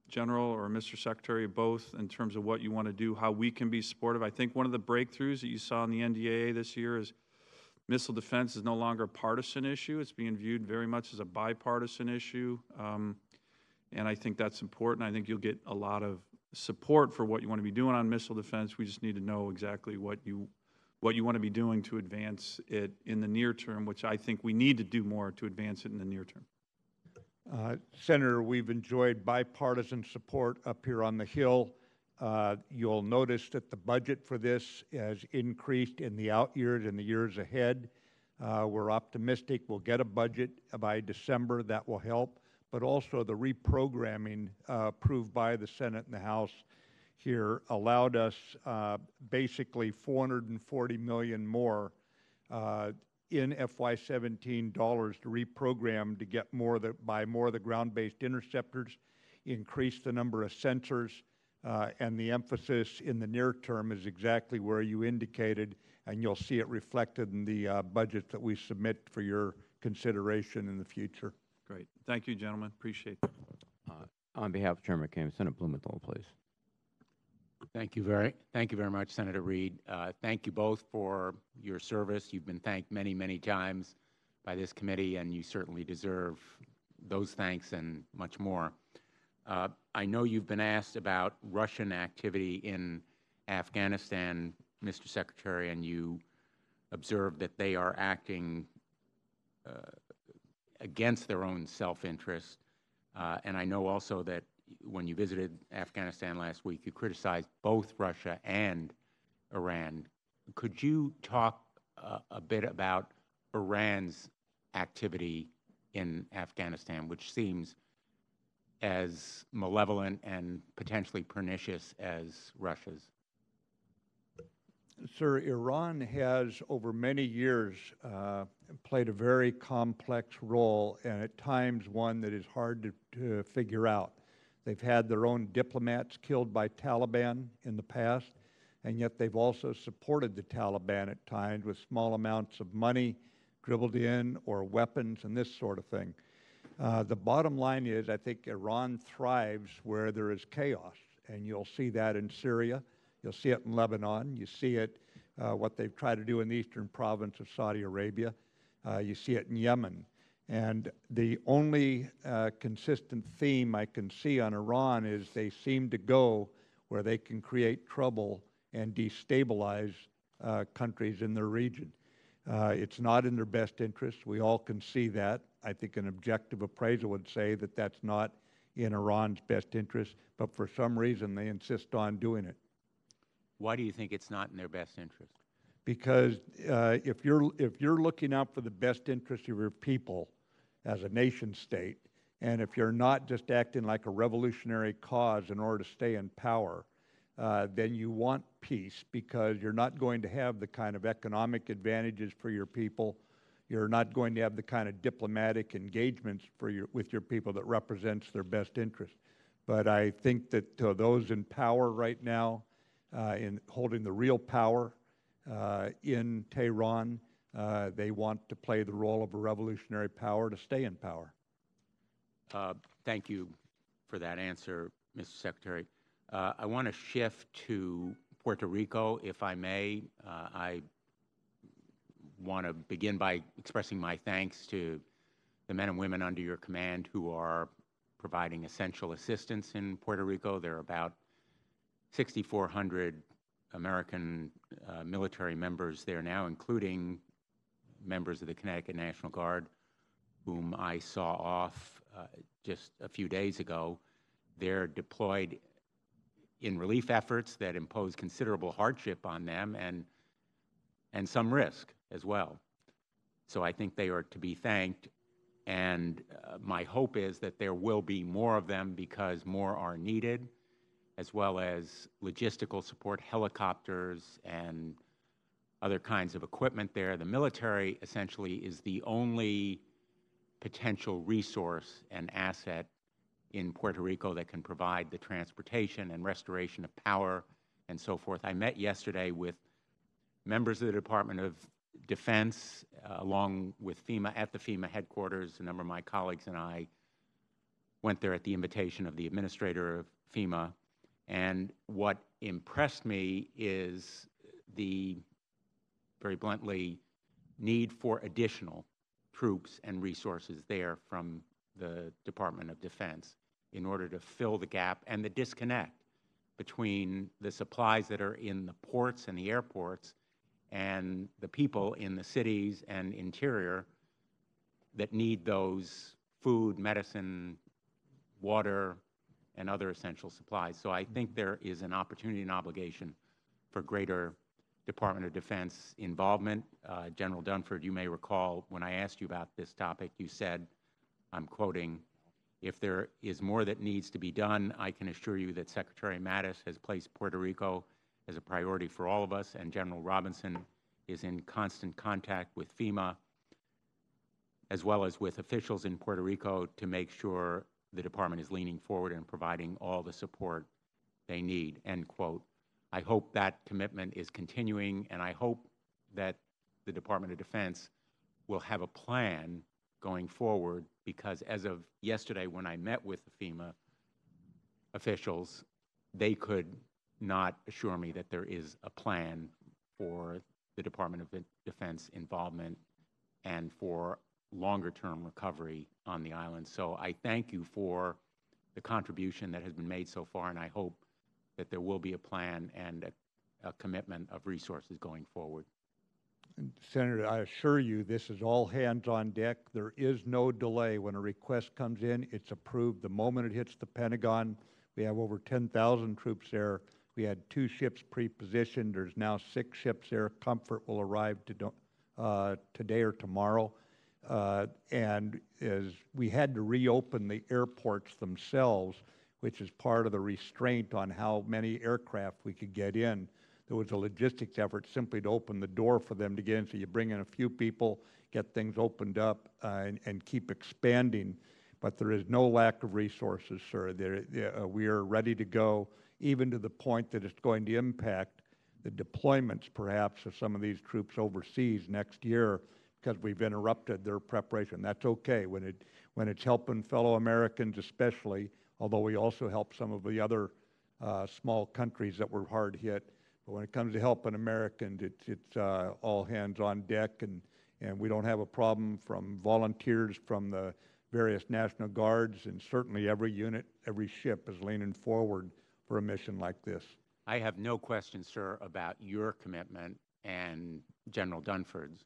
General or Mister Secretary, both, in terms of what you want to do, how we can be supportive. I think one of the breakthroughs that you saw in the N D A A this year is missile defense is no longer a partisan issue. It's being viewed very much as a bipartisan issue, um, and I think that's important. I think you'll get a lot of support for what you want to be doing on missile defense. We just need to know exactly what you what you want to be doing to advance it in the near term, which I think we need to do more to advance it in the near term. Uh, Senator, we've enjoyed bipartisan support up here on the Hill. Uh, you'll notice that the budget for this has increased in the out years and the years ahead. Uh, we're optimistic we'll get a budget by December that will help, but also the reprogramming uh, approved by the Senate and the House here allowed us uh, basically four hundred forty million dollars more uh, in F Y seventeen dollars to reprogram to get more of the, buy more of the ground-based interceptors, increase the number of sensors, uh, and the emphasis in the near term is exactly where you indicated, and you'll see it reflected in the uh, budget that we submit for your consideration in the future. Great. Thank you, gentlemen. Appreciate it. Uh, on behalf of Chairman McCain, Senator Blumenthal, please. Thank you very, thank you very much, Senator Reed. Uh, thank you both for your service. You've been thanked many, many times by this committee, and you certainly deserve those thanks and much more. Uh, I know you've been asked about Russian activity in Afghanistan, Mister Secretary, and you observed that they are acting uh, against their own self-interest. Uh, and I know also that when you visited Afghanistan last week, you criticized both Russia and Iran. Could you talk uh, a bit about Iran's activity in Afghanistan, which seems as malevolent and potentially pernicious as Russia's? Sir, Iran has over many years uh, played a very complex role, and at times one that is hard to, to figure out. They've had their own diplomats killed by Taliban in the past, and yet they've also supported the Taliban at times with small amounts of money dribbled in or weapons and this sort of thing. Uh, the bottom line is I think Iran thrives where there is chaos, and you'll see that in Syria. You'll see it in Lebanon. You see it, uh, what they've tried to do in the eastern province of Saudi Arabia. Uh, you see it in Yemen. And the only uh, consistent theme I can see on Iran is they seem to go where they can create trouble and destabilize uh, countries in their region. Uh, it's not in their best interest. We all can see that. I think an objective appraiser would say that that's not in Iran's best interest, but for some reason they insist on doing it. Why do you think it's not in their best interest? Because uh, if you're if you're looking out for the best interest of your people as a nation state, and if you're not just acting like a revolutionary cause in order to stay in power, uh, then you want peace, because you're not going to have the kind of economic advantages for your people. You're not going to have the kind of diplomatic engagements for your, with your people that represents their best interest. But I think that uh, those in power right now, uh, in holding the real power uh, in Tehran, uh, they want to play the role of a revolutionary power to stay in power. Uh, thank you for that answer, Mister Secretary. Uh, I want to shift to Puerto Rico, if I may. Uh, I want to begin by expressing my thanks to the men and women under your command who are providing essential assistance in Puerto Rico. There are about six thousand four hundred American uh, military members there now, including members of the Connecticut National Guard, whom I saw off uh, just a few days ago. They're deployed in relief efforts that impose considerable hardship on them and, and some risk as well. So I think they are to be thanked, and uh, my hope is that there will be more of them because more are needed, as well as logistical support, helicopters, and other kinds of equipment there. The military essentially is the only potential resource and asset in Puerto Rico that can provide the transportation and restoration of power and so forth. I met yesterday with members of the Department of Defense, uh, along with FEMA, at the FEMA headquarters. A number of my colleagues and I went there at the invitation of the administrator of FEMA. And what impressed me is the, very bluntly, need for additional troops and resources there from the Department of Defense in order to fill the gap and the disconnect between the supplies that are in the ports and the airports and the people in the cities and interior that need those food, medicine, water, and other essential supplies. So I think there is an opportunity and obligation for greater Department of Defense involvement. Uh, General Dunford, you may recall when I asked you about this topic, you said, I'm quoting, "If there is more that needs to be done, I can assure you that Secretary Mattis has placed Puerto Rico as a priority for all of us, and General Robinson is in constant contact with FEMA as well as with officials in Puerto Rico to make sure the department is leaning forward and providing all the support they need," end quote. I hope that commitment is continuing, and I hope that the Department of Defense will have a plan going forward, because as of yesterday when I met with the FEMA officials, they could not assure me that there is a plan for the Department of Defense involvement and for longer-term recovery on the island. So I thank you for the contribution that has been made so far, and I hope that there will be a plan and a, a commitment of resources going forward. And Senator, I assure you, this is all hands on deck. There is no delay. When a request comes in, it's approved the moment it hits the Pentagon. We have over ten thousand troops there. We had two ships pre-positioned. There's now six ships there. Comfort will arrive to, uh, today or tomorrow. Uh, and as we had to reopen the airports themselves, which is part of the restraint on how many aircraft we could get in. There was a logistics effort simply to open the door for them to get in. So you bring in a few people, get things opened up, uh, and, and keep expanding. But there is no lack of resources, sir. There, uh, we are ready to go, even to the point that it's going to impact the deployments, perhaps, of some of these troops overseas next year, because we've interrupted their preparation. That's okay when it when it's helping fellow Americans, especially. Although we also help some of the other uh, small countries that were hard hit. But when it comes to helping Americans, it's, it's uh, all hands on deck, and, and we don't have a problem from volunteers from the various National Guards, and certainly every unit, every ship is leaning forward for a mission like this. I have no question, sir, about your commitment and General Dunford's.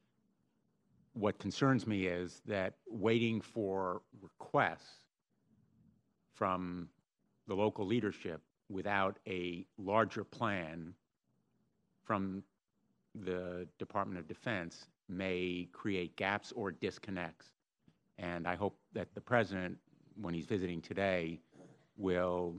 What concerns me is that waiting for requests from the local leadership without a larger plan from the Department of Defense may create gaps or disconnects. And I hope that the President, when he's visiting today, will,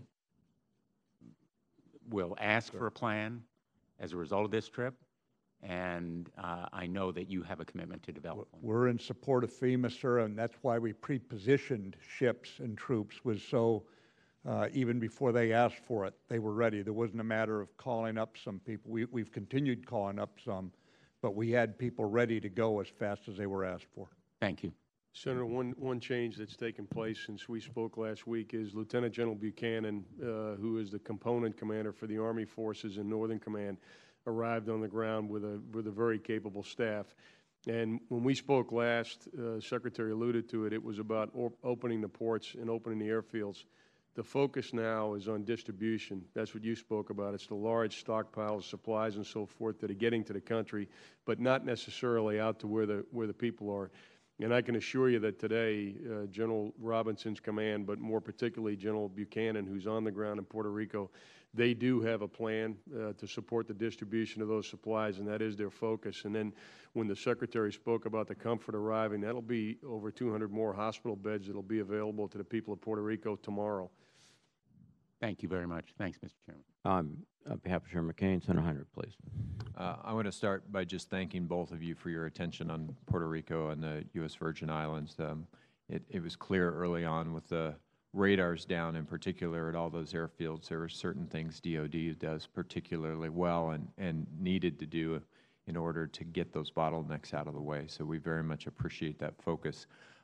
will ask for a plan as a result of this trip. And uh, I know that you have a commitment to develop one. We're in support of FEMA, sir, and that's why we pre-positioned ships and troops, was so uh, even before they asked for it, they were ready. There wasn't a matter of calling up some people. We, we've continued calling up some, but we had people ready to go as fast as they were asked for. Thank you. Senator, one, one change that's taken place since we spoke last week is Lieutenant General Buchanan, uh, who is the component commander for the Army forces in Northern Command, arrived on the ground with a, with a very capable staff. And when we spoke last, uh, Secretary alluded to it, it was about op opening the ports and opening the airfields. The focus now is on distribution. That's what you spoke about. It's the large stockpiles of supplies and so forth that are getting to the country, but not necessarily out to where the, where the people are. And I can assure you that today, uh, General Robinson's command, but more particularly General Buchanan, who's on the ground in Puerto Rico, they do have a plan uh, to support the distribution of those supplies, and that is their focus. And then when the Secretary spoke about the Comfort arriving, that'll be over two hundred more hospital beds that will be available to the people of Puerto Rico tomorrow. Thank you very much. Thanks, Mister Chairman. Um, on behalf of Chairman McCain, Senator Hunter, please. Uh, I want to start by just thanking both of you for your attention on Puerto Rico and the U S Virgin Islands. Um, it, it was clear early on with the radars down, in particular at all those airfields, there were certain things D O D does particularly well and, and needed to do in order to get those bottlenecks out of the way. So we very much appreciate that focus.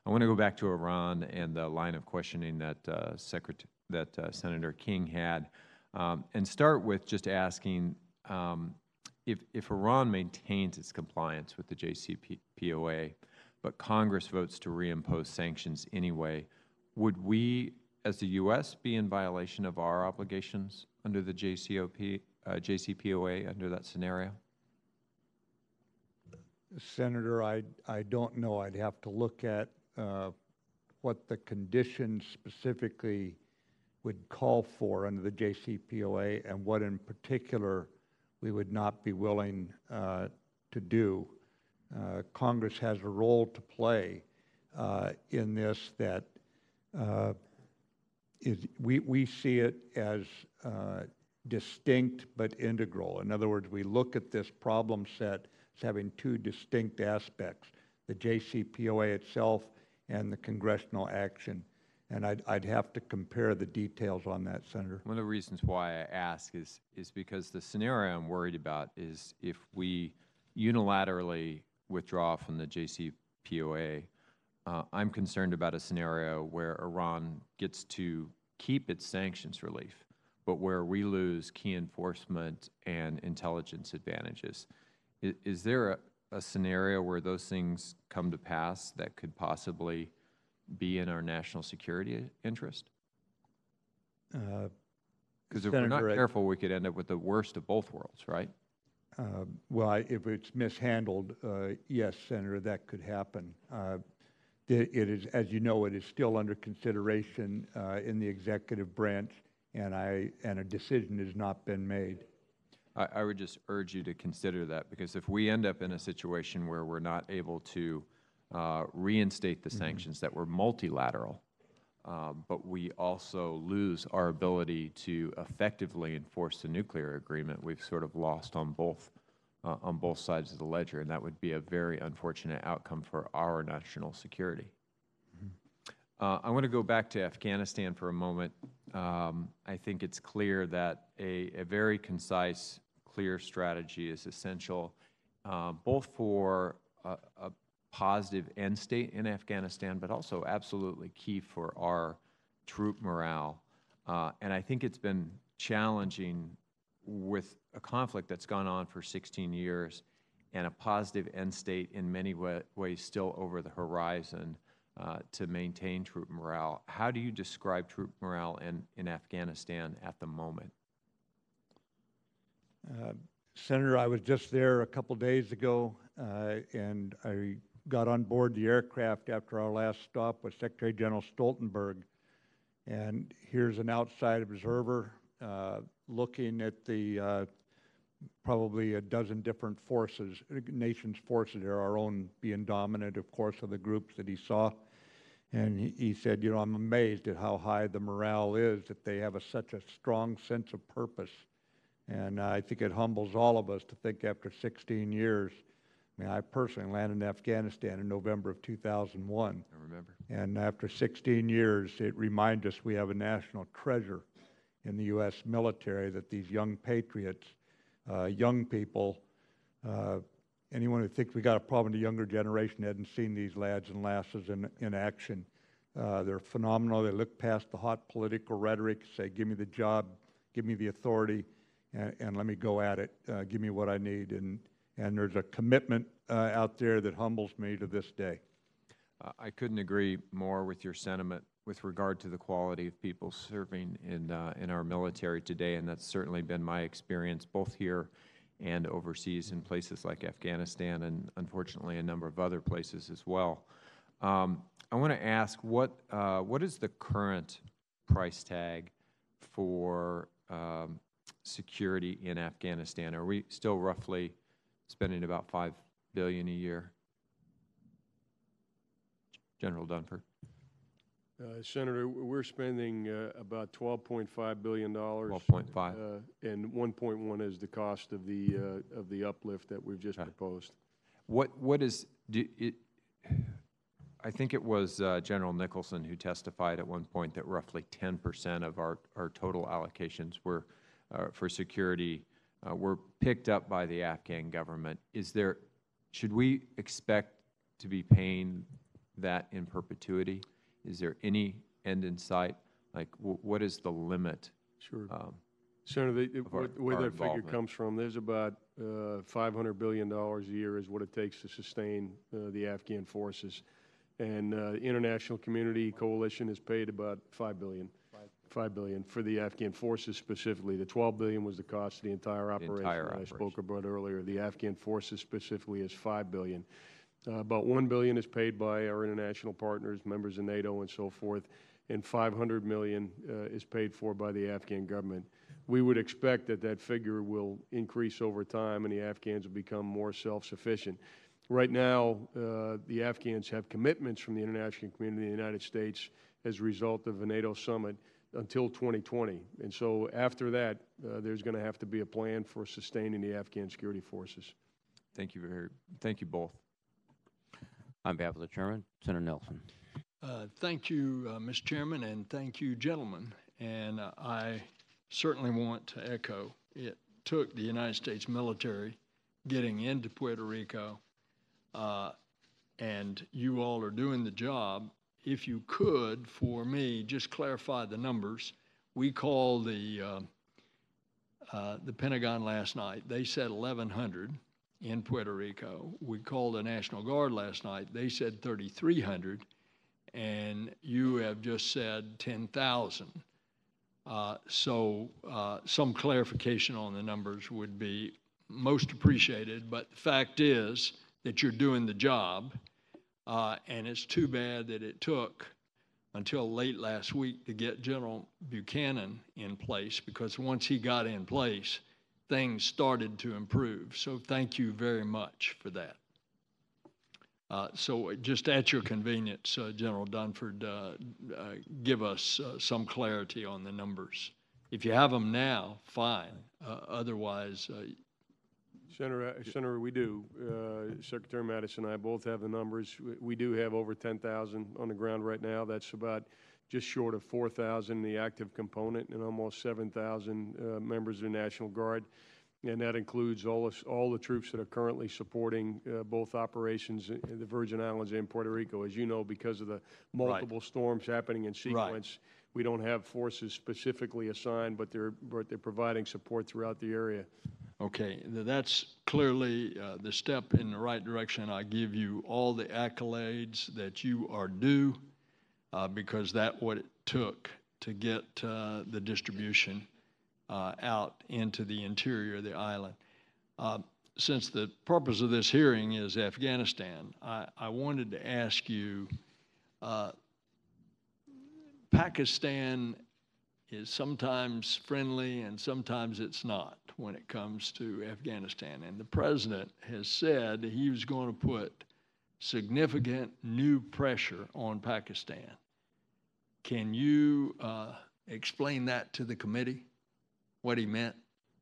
I want to go back to Iran and the line of questioning that uh, Secret that uh, Senator King had, um, and start with just asking um, if, if Iran maintains its compliance with the J C P O A, but Congress votes to reimpose sanctions anyway, would we, as the U S, be in violation of our obligations under the J C P O A under that scenario? Senator, I, I don't know. I'd have to look at uh, what the conditions specifically would call for under the J C P O A and what in particular we would not be willing uh, to do. Uh, Congress has a role to play uh, in this that uh, is, we, we see it as uh, distinct but integral. In other words, we look at this problem set as having two distinct aspects, the J C P O A itself and the congressional action. And I'd, I'd have to compare the details on that, Senator. One of the reasons why I ask is, is because the scenario I'm worried about is if we unilaterally withdraw from the J C P O A, uh, I'm concerned about a scenario where Iran gets to keep its sanctions relief, but where we lose key enforcement and intelligence advantages. Is, is there a, a scenario where those things come to pass that could possibly be in our national security interest? Because uh, if we're not careful, we could end up with the worst of both worlds, right? Uh, well, I, if it's mishandled, uh, yes, Senator, that could happen. Uh, it, it is, as you know, it is still under consideration uh, in the executive branch, and I and a decision has not been made. I, I would just urge you to consider that, because if we end up in a situation where we're not able to uh, reinstate the mm-hmm. sanctions that were multilateral, uh, but we also lose our ability to effectively enforce the nuclear agreement, we've sort of lost on both uh, on both sides of the ledger, and that would be a very unfortunate outcome for our national security. Mm-hmm. uh, I want to go back to Afghanistan for a moment. Um, I think it's clear that a, a very concise, clear strategy is essential, uh, both for a, a positive end state in Afghanistan, but also absolutely key for our troop morale. Uh, and I think it's been challenging with a conflict that's gone on for sixteen years and a positive end state in many wa ways still over the horizon uh, to maintain troop morale. How do you describe troop morale in, in Afghanistan at the moment? Uh, Senator, I was just there a couple days ago, uh, and I got on board the aircraft after our last stop with Secretary General Stoltenberg. And here's an outside observer uh, looking at the uh, probably a dozen different forces, nations' forces there, our own being dominant, of course, of the groups that he saw. And he, he said, you know, I'm amazed at how high the morale is, that they have a, such a strong sense of purpose. And uh, I think it humbles all of us to think after sixteen years. I mean, I personally landed in Afghanistan in November of two thousand one. I remember. And after sixteen years, it reminds us we have a national treasure in the U S military, that these young patriots, uh, young people, uh, anyone who thinks we got a problem in the younger generation hadn't seen these lads and lasses in, in action. Uh, they're phenomenal. They look past the hot political rhetoric, say, give me the job, give me the authority, and, and let me go at it. Uh, give me what I need. And, and there's a commitment uh, out there that humbles me to this day. Uh, I couldn't agree more with your sentiment with regard to the quality of people serving in, uh, in our military today, and that's certainly been my experience both here and overseas in places like Afghanistan and, unfortunately, a number of other places as well. Um, I want to ask, what, uh, what is the current price tag for um, security in Afghanistan? Are we still roughly spending about five billion dollars a year? General Dunford. Uh, Senator, we're spending uh, about twelve point five billion dollars. twelve point five. Uh, and one point one is the cost of the uh, of the uplift that we've just okay. proposed. What what is do it? I think it was uh, General Nicholson who testified at one point that roughly ten percent of our our total allocations were uh, for security uh, were picked up by the Afghan government. Is there? Should we expect to be paying that in perpetuity? Is there any end in sight? Like, w what is the limit? Sure. Um, Senator, the, of our- where, where our that figure involvement. comes from, there's about uh, five hundred billion dollars a year is what it takes to sustain uh, the Afghan forces. And uh, international community coalition has paid about five billion dollars. five billion dollars for the Afghan forces specifically. The twelve billion dollars was the cost of the entire operation entire that I operation. spoke about earlier. The Afghan forces specifically is five billion dollars. Uh, about one billion dollars is paid by our international partners, members of NATO and so forth, and five hundred million dollars uh, is paid for by the Afghan government. We would expect that that figure will increase over time and the Afghans will become more self-sufficient. Right now, uh, the Afghans have commitments from the international community in the United States as a result of a NATO summit until twenty twenty. And so after that, uh, there's going to have to be a plan for sustaining the Afghan security forces. Thank you very, thank you both. On behalf of the chairman, Senator Nelson. Uh, thank you, uh, Mister Chairman, and thank you, gentlemen. And uh, I certainly want to echo, it took the United States military getting into Puerto Rico, uh, and you all are doing the job. If you could, for me, just clarify the numbers. We called the, uh, uh, the Pentagon last night. They said eleven hundred in Puerto Rico. We called the National Guard last night. They said thirty-three hundred. And you have just said ten thousand. Uh, so uh, some clarification on the numbers would be most appreciated, but the fact is that you're doing the job, uh, and it's too bad that it took until late last week to get General Buchanan in place, because once he got in place, things started to improve. So thank you very much for that. Uh, so just at your convenience, uh, General Dunford, uh, uh, give us uh, some clarity on the numbers. If you have them now, fine. Uh, otherwise, uh, Senator, uh, Senator, we do. Uh, Secretary Mattis and I both have the numbers. We, we do have over ten thousand on the ground right now. That's about just short of four thousand in the active component and almost seven thousand uh, members of the National Guard. And that includes all, of, all the troops that are currently supporting uh, both operations in the Virgin Islands and Puerto Rico. As you know, because of the multiple right. storms happening in sequence, right. we don't have forces specifically assigned, but they're, but they're providing support throughout the area. Okay, that's clearly uh, the step in the right direction. I give you all the accolades that you are due, uh, because that's what it took to get uh, the distribution Uh, out into the interior of the island. Uh, since the purpose of this hearing is Afghanistan, I, I wanted to ask you, uh, Pakistan is sometimes friendly and sometimes it's not when it comes to Afghanistan. And the president has said he was going to put significant new pressure on Pakistan. Can you uh, explain that to the committee? What he meant?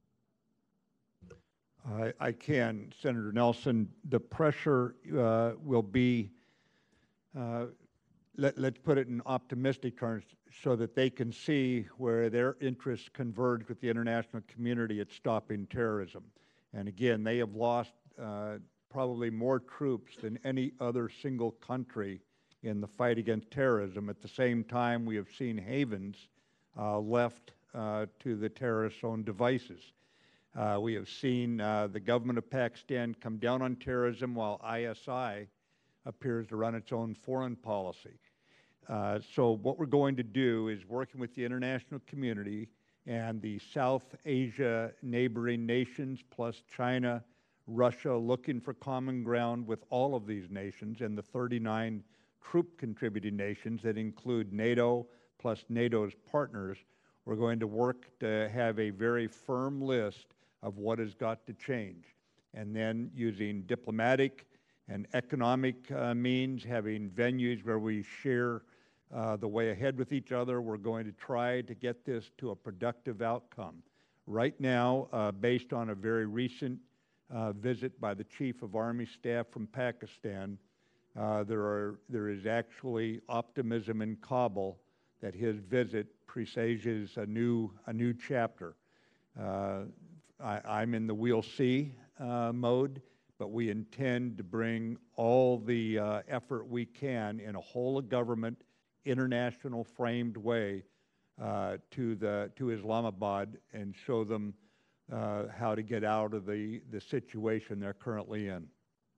I, I can, Senator Nelson. The pressure uh, will be, uh, let, let's put it in optimistic terms, so that they can see where their interests converge with the international community at stopping terrorism. And again, they have lost uh, probably more troops than any other single country in the fight against terrorism. At the same time, we have seen havens uh, left Uh, to the terrorists' own devices. Uh, we have seen uh, the government of Pakistan come down on terrorism while I S I appears to run its own foreign policy. Uh, so what we're going to do is, working with the international community and the South Asia neighboring nations, plus China, Russia, looking for common ground with all of these nations and the thirty-nine troop contributing nations that include NATO plus NATO's partners. We're going to work to have a very firm list of what has got to change. And then, using diplomatic and economic uh, means, having venues where we share uh, the way ahead with each other, we're going to try to get this to a productive outcome. Right now, uh, based on a very recent uh, visit by the Chief of Army Staff from Pakistan, uh, there, are, there is actually optimism in Kabul that his visit presages a new, a new chapter. Uh, I, I'm in the we'll see uh, mode, but we intend to bring all the uh, effort we can in a whole of government, international framed way uh, to the to Islamabad and show them uh, how to get out of the, the situation they're currently in.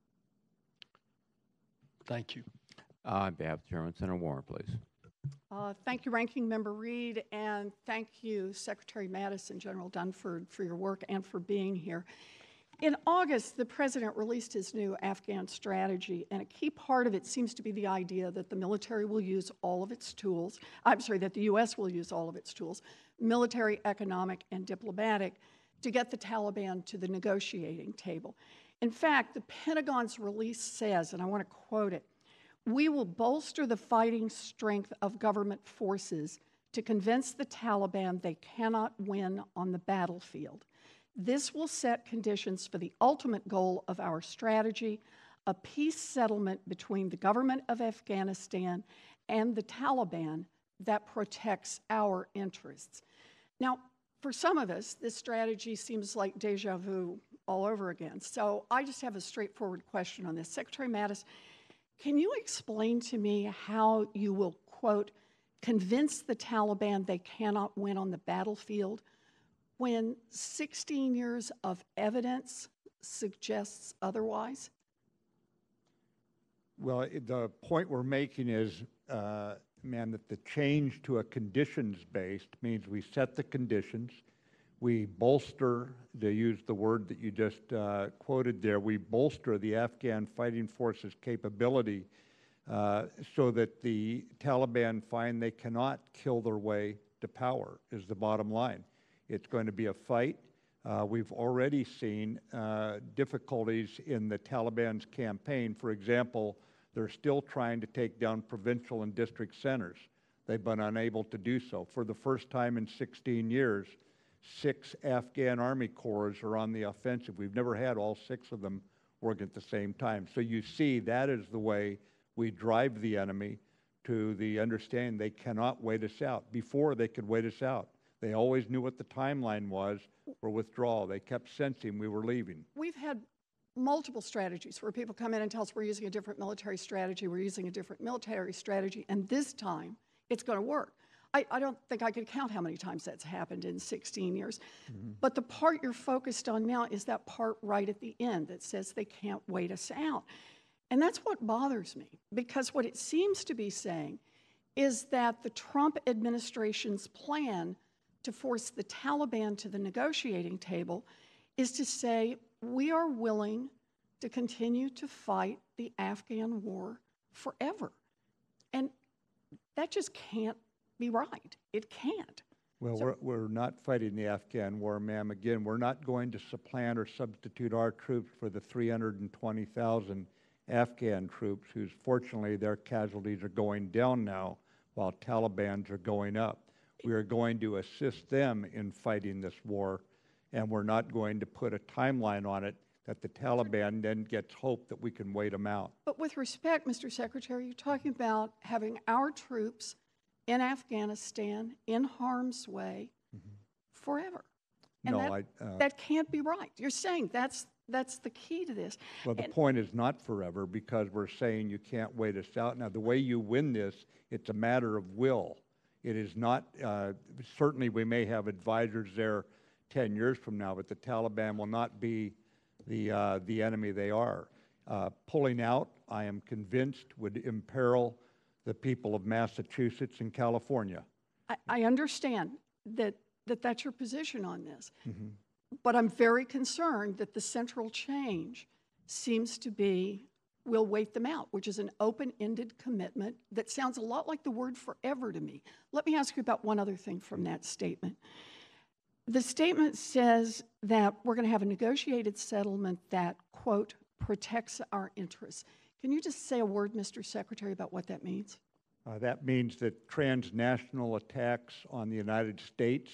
Thank you. Uh, on behalf of the Chairman, Senator Warren, please. Uh, thank you, Ranking Member Reed, and thank you, Secretary Mattis and General Dunford, for your work and for being here. In August, the President released his new Afghan strategy, and a key part of it seems to be the idea that the military will use all of its tools, I'm sorry, that the U S will use all of its tools, military, economic, and diplomatic, to get the Taliban to the negotiating table. In fact, the Pentagon's release says, and I want to quote it, "We will bolster the fighting strength of government forces to convince the Taliban they cannot win on the battlefield. This will set conditions for the ultimate goal of our strategy, a peace settlement between the government of Afghanistan and the Taliban that protects our interests." Now, for some of us, this strategy seems like deja vu all over again. So I just have a straightforward question on this. Secretary Mattis, can you explain to me how you will, quote, convince the Taliban they cannot win on the battlefield when sixteen years of evidence suggests otherwise? Well, it- the point we're making is, uh, ma'am, that the change to a conditions-based means we set the conditions, we bolster, to use the word that you just uh, quoted there, we bolster the Afghan fighting forces' capability uh, so that the Taliban find they cannot kill their way to power, is the bottom line. It's going to be a fight. Uh, we've already seen uh, difficulties in the Taliban's campaign. For example, they're still trying to take down provincial and district centers. They've been unable to do so. For the first time in sixteen years, six Afghan Army corps are on the offensive. We've never had all six of them work at the same time. So you see, that is the way we drive the enemy to the understanding they cannot wait us out. Before, they could wait us out. They always knew what the timeline was for withdrawal. They kept sensing we were leaving. We've had multiple strategies where people come in and tell us we're using a different military strategy, we're using a different military strategy, and this time it's going to work. I, I don't think I could count how many times that's happened in sixteen years. Mm-hmm. But the part you're focused on now is that part right at the end that says they can't wait us out. And that's what bothers me, because what it seems to be saying is that the Trump administration's plan to force the Taliban to the negotiating table is to say, we are willing to continue to fight the Afghan war forever. And that just can't be right. It can't. Well, So- we're, we're not fighting the Afghan war, ma'am. Again, we're not going to supplant or substitute our troops for the three hundred twenty thousand Afghan troops whose, fortunately, their casualties are going down now while Taliban's are going up. We are going to assist them in fighting this war, and we're not going to put a timeline on it that the Taliban then gets hope that we can wait them out. But with respect, Mister Secretary, you're talking about having our troops in Afghanistan in harm's way mm-hmm. forever. And no, that, I, uh, that can't be right. You're saying that's, that's the key to this. Well, the and, point is not forever, because we're saying you can't wait us out. Now, the way you win this, it's a matter of will. It is not, uh, certainly we may have advisors there ten years from now, but the Taliban will not be the, uh, the enemy they are. Uh, pulling out, I am convinced, would imperil the people of Massachusetts and California. I, I understand that, that that's your position on this, Mm-hmm. but I'm very concerned that the central change seems to be we'll wait them out, which is an open-ended commitment that sounds a lot like the word forever to me. Let me ask you about one other thing from that statement. The statement says that we're going to have a negotiated settlement that, quote, protects our interests. Can you just say a word, Mister Secretary, about what that means? Uh, that means that transnational attacks on the United States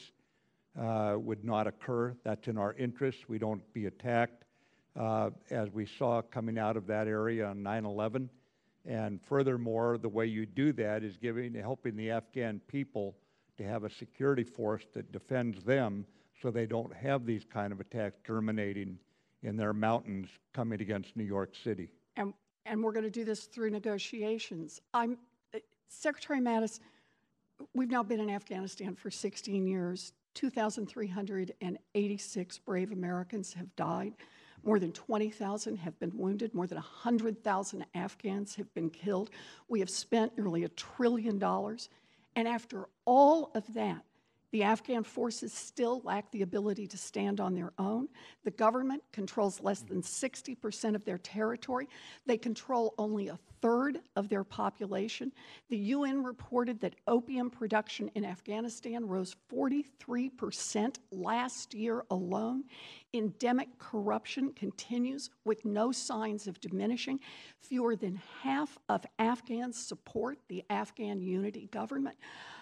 uh, would not occur. That's in our interests. We don't be attacked, uh, as we saw coming out of that area on nine eleven. And furthermore, the way you do that is giving, helping the Afghan people to have a security force that defends them so they don't have these kind of attacks germinating in their mountains coming against New York City. And, and we're going to do this through negotiations. I'm, uh, Secretary Mattis, we've now been in Afghanistan for sixteen years. two thousand three hundred eighty-six brave Americans have died. More than twenty thousand have been wounded. More than one hundred thousand Afghans have been killed. We have spent nearly a trillion dollars. And after all of that, the Afghan forces still lack the ability to stand on their own. The government controls less than sixty percent of their territory. They control only a third of their population. The U N reported that opium production in Afghanistan rose forty-three percent last year alone. Endemic corruption continues with no signs of diminishing. Fewer than half of Afghans support the Afghan unity government.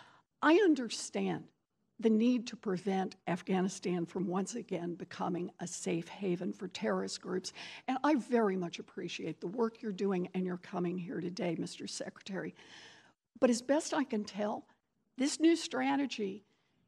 I understand the need to prevent Afghanistan from once again becoming a safe haven for terrorist groups. And I very much appreciate the work you're doing and you're coming here today, Mister Secretary. But as best I can tell, this new strategy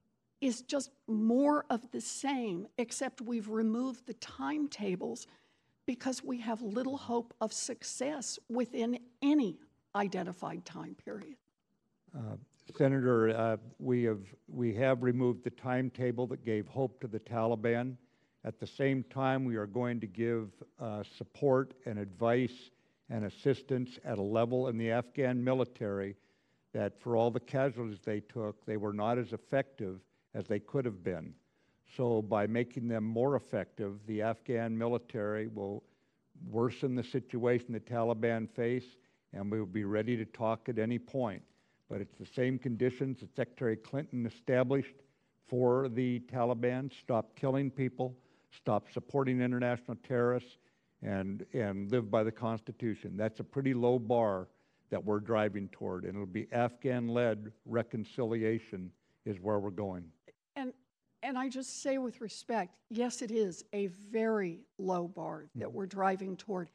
is just more of the same, except we've removed the timetables because we have little hope of success within any identified time period. Uh, Senator, uh, we have we have removed the timetable that gave hope to the Taliban. At the same time, we are going to give uh, support and advice and assistance at a level in the Afghan military that for all the casualties they took, they were not as effective as they could have been. So by making them more effective, the Afghan military will worsen the situation the Taliban face, and we will be ready to talk at any point. But it's the same conditions that Secretary Clinton established for the Taliban: stop killing people, stop supporting international terrorists, and, and live by the Constitution. That's a pretty low bar that we're driving toward, and it'll be Afghan-led reconciliation is where we're going. And, and I just say with respect, yes, it is a very low bar that we're driving toward,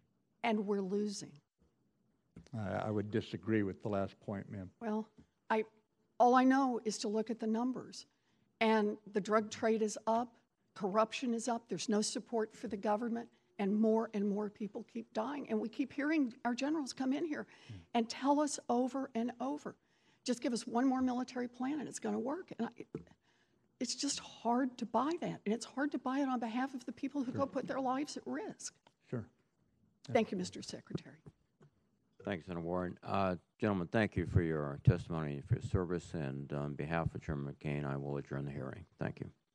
and we're losing. I, I would disagree with the last point, ma'am. Well, I, all I know is to look at the numbers. And the drug trade is up, corruption is up, there's no support for the government, and more and more people keep dying. And we keep hearing our generals come in here and tell us over and over, just give us one more military plan and it's going to work. And I, it's just hard to buy that. And it's hard to buy it on behalf of the people who Sure. go put their lives at risk. Sure. Thank you, Mister Secretary. Thanks, Senator Warren. Uh, gentlemen, thank you for your testimony and for your service. And on behalf of Chairman McCain, I will adjourn the hearing. Thank you.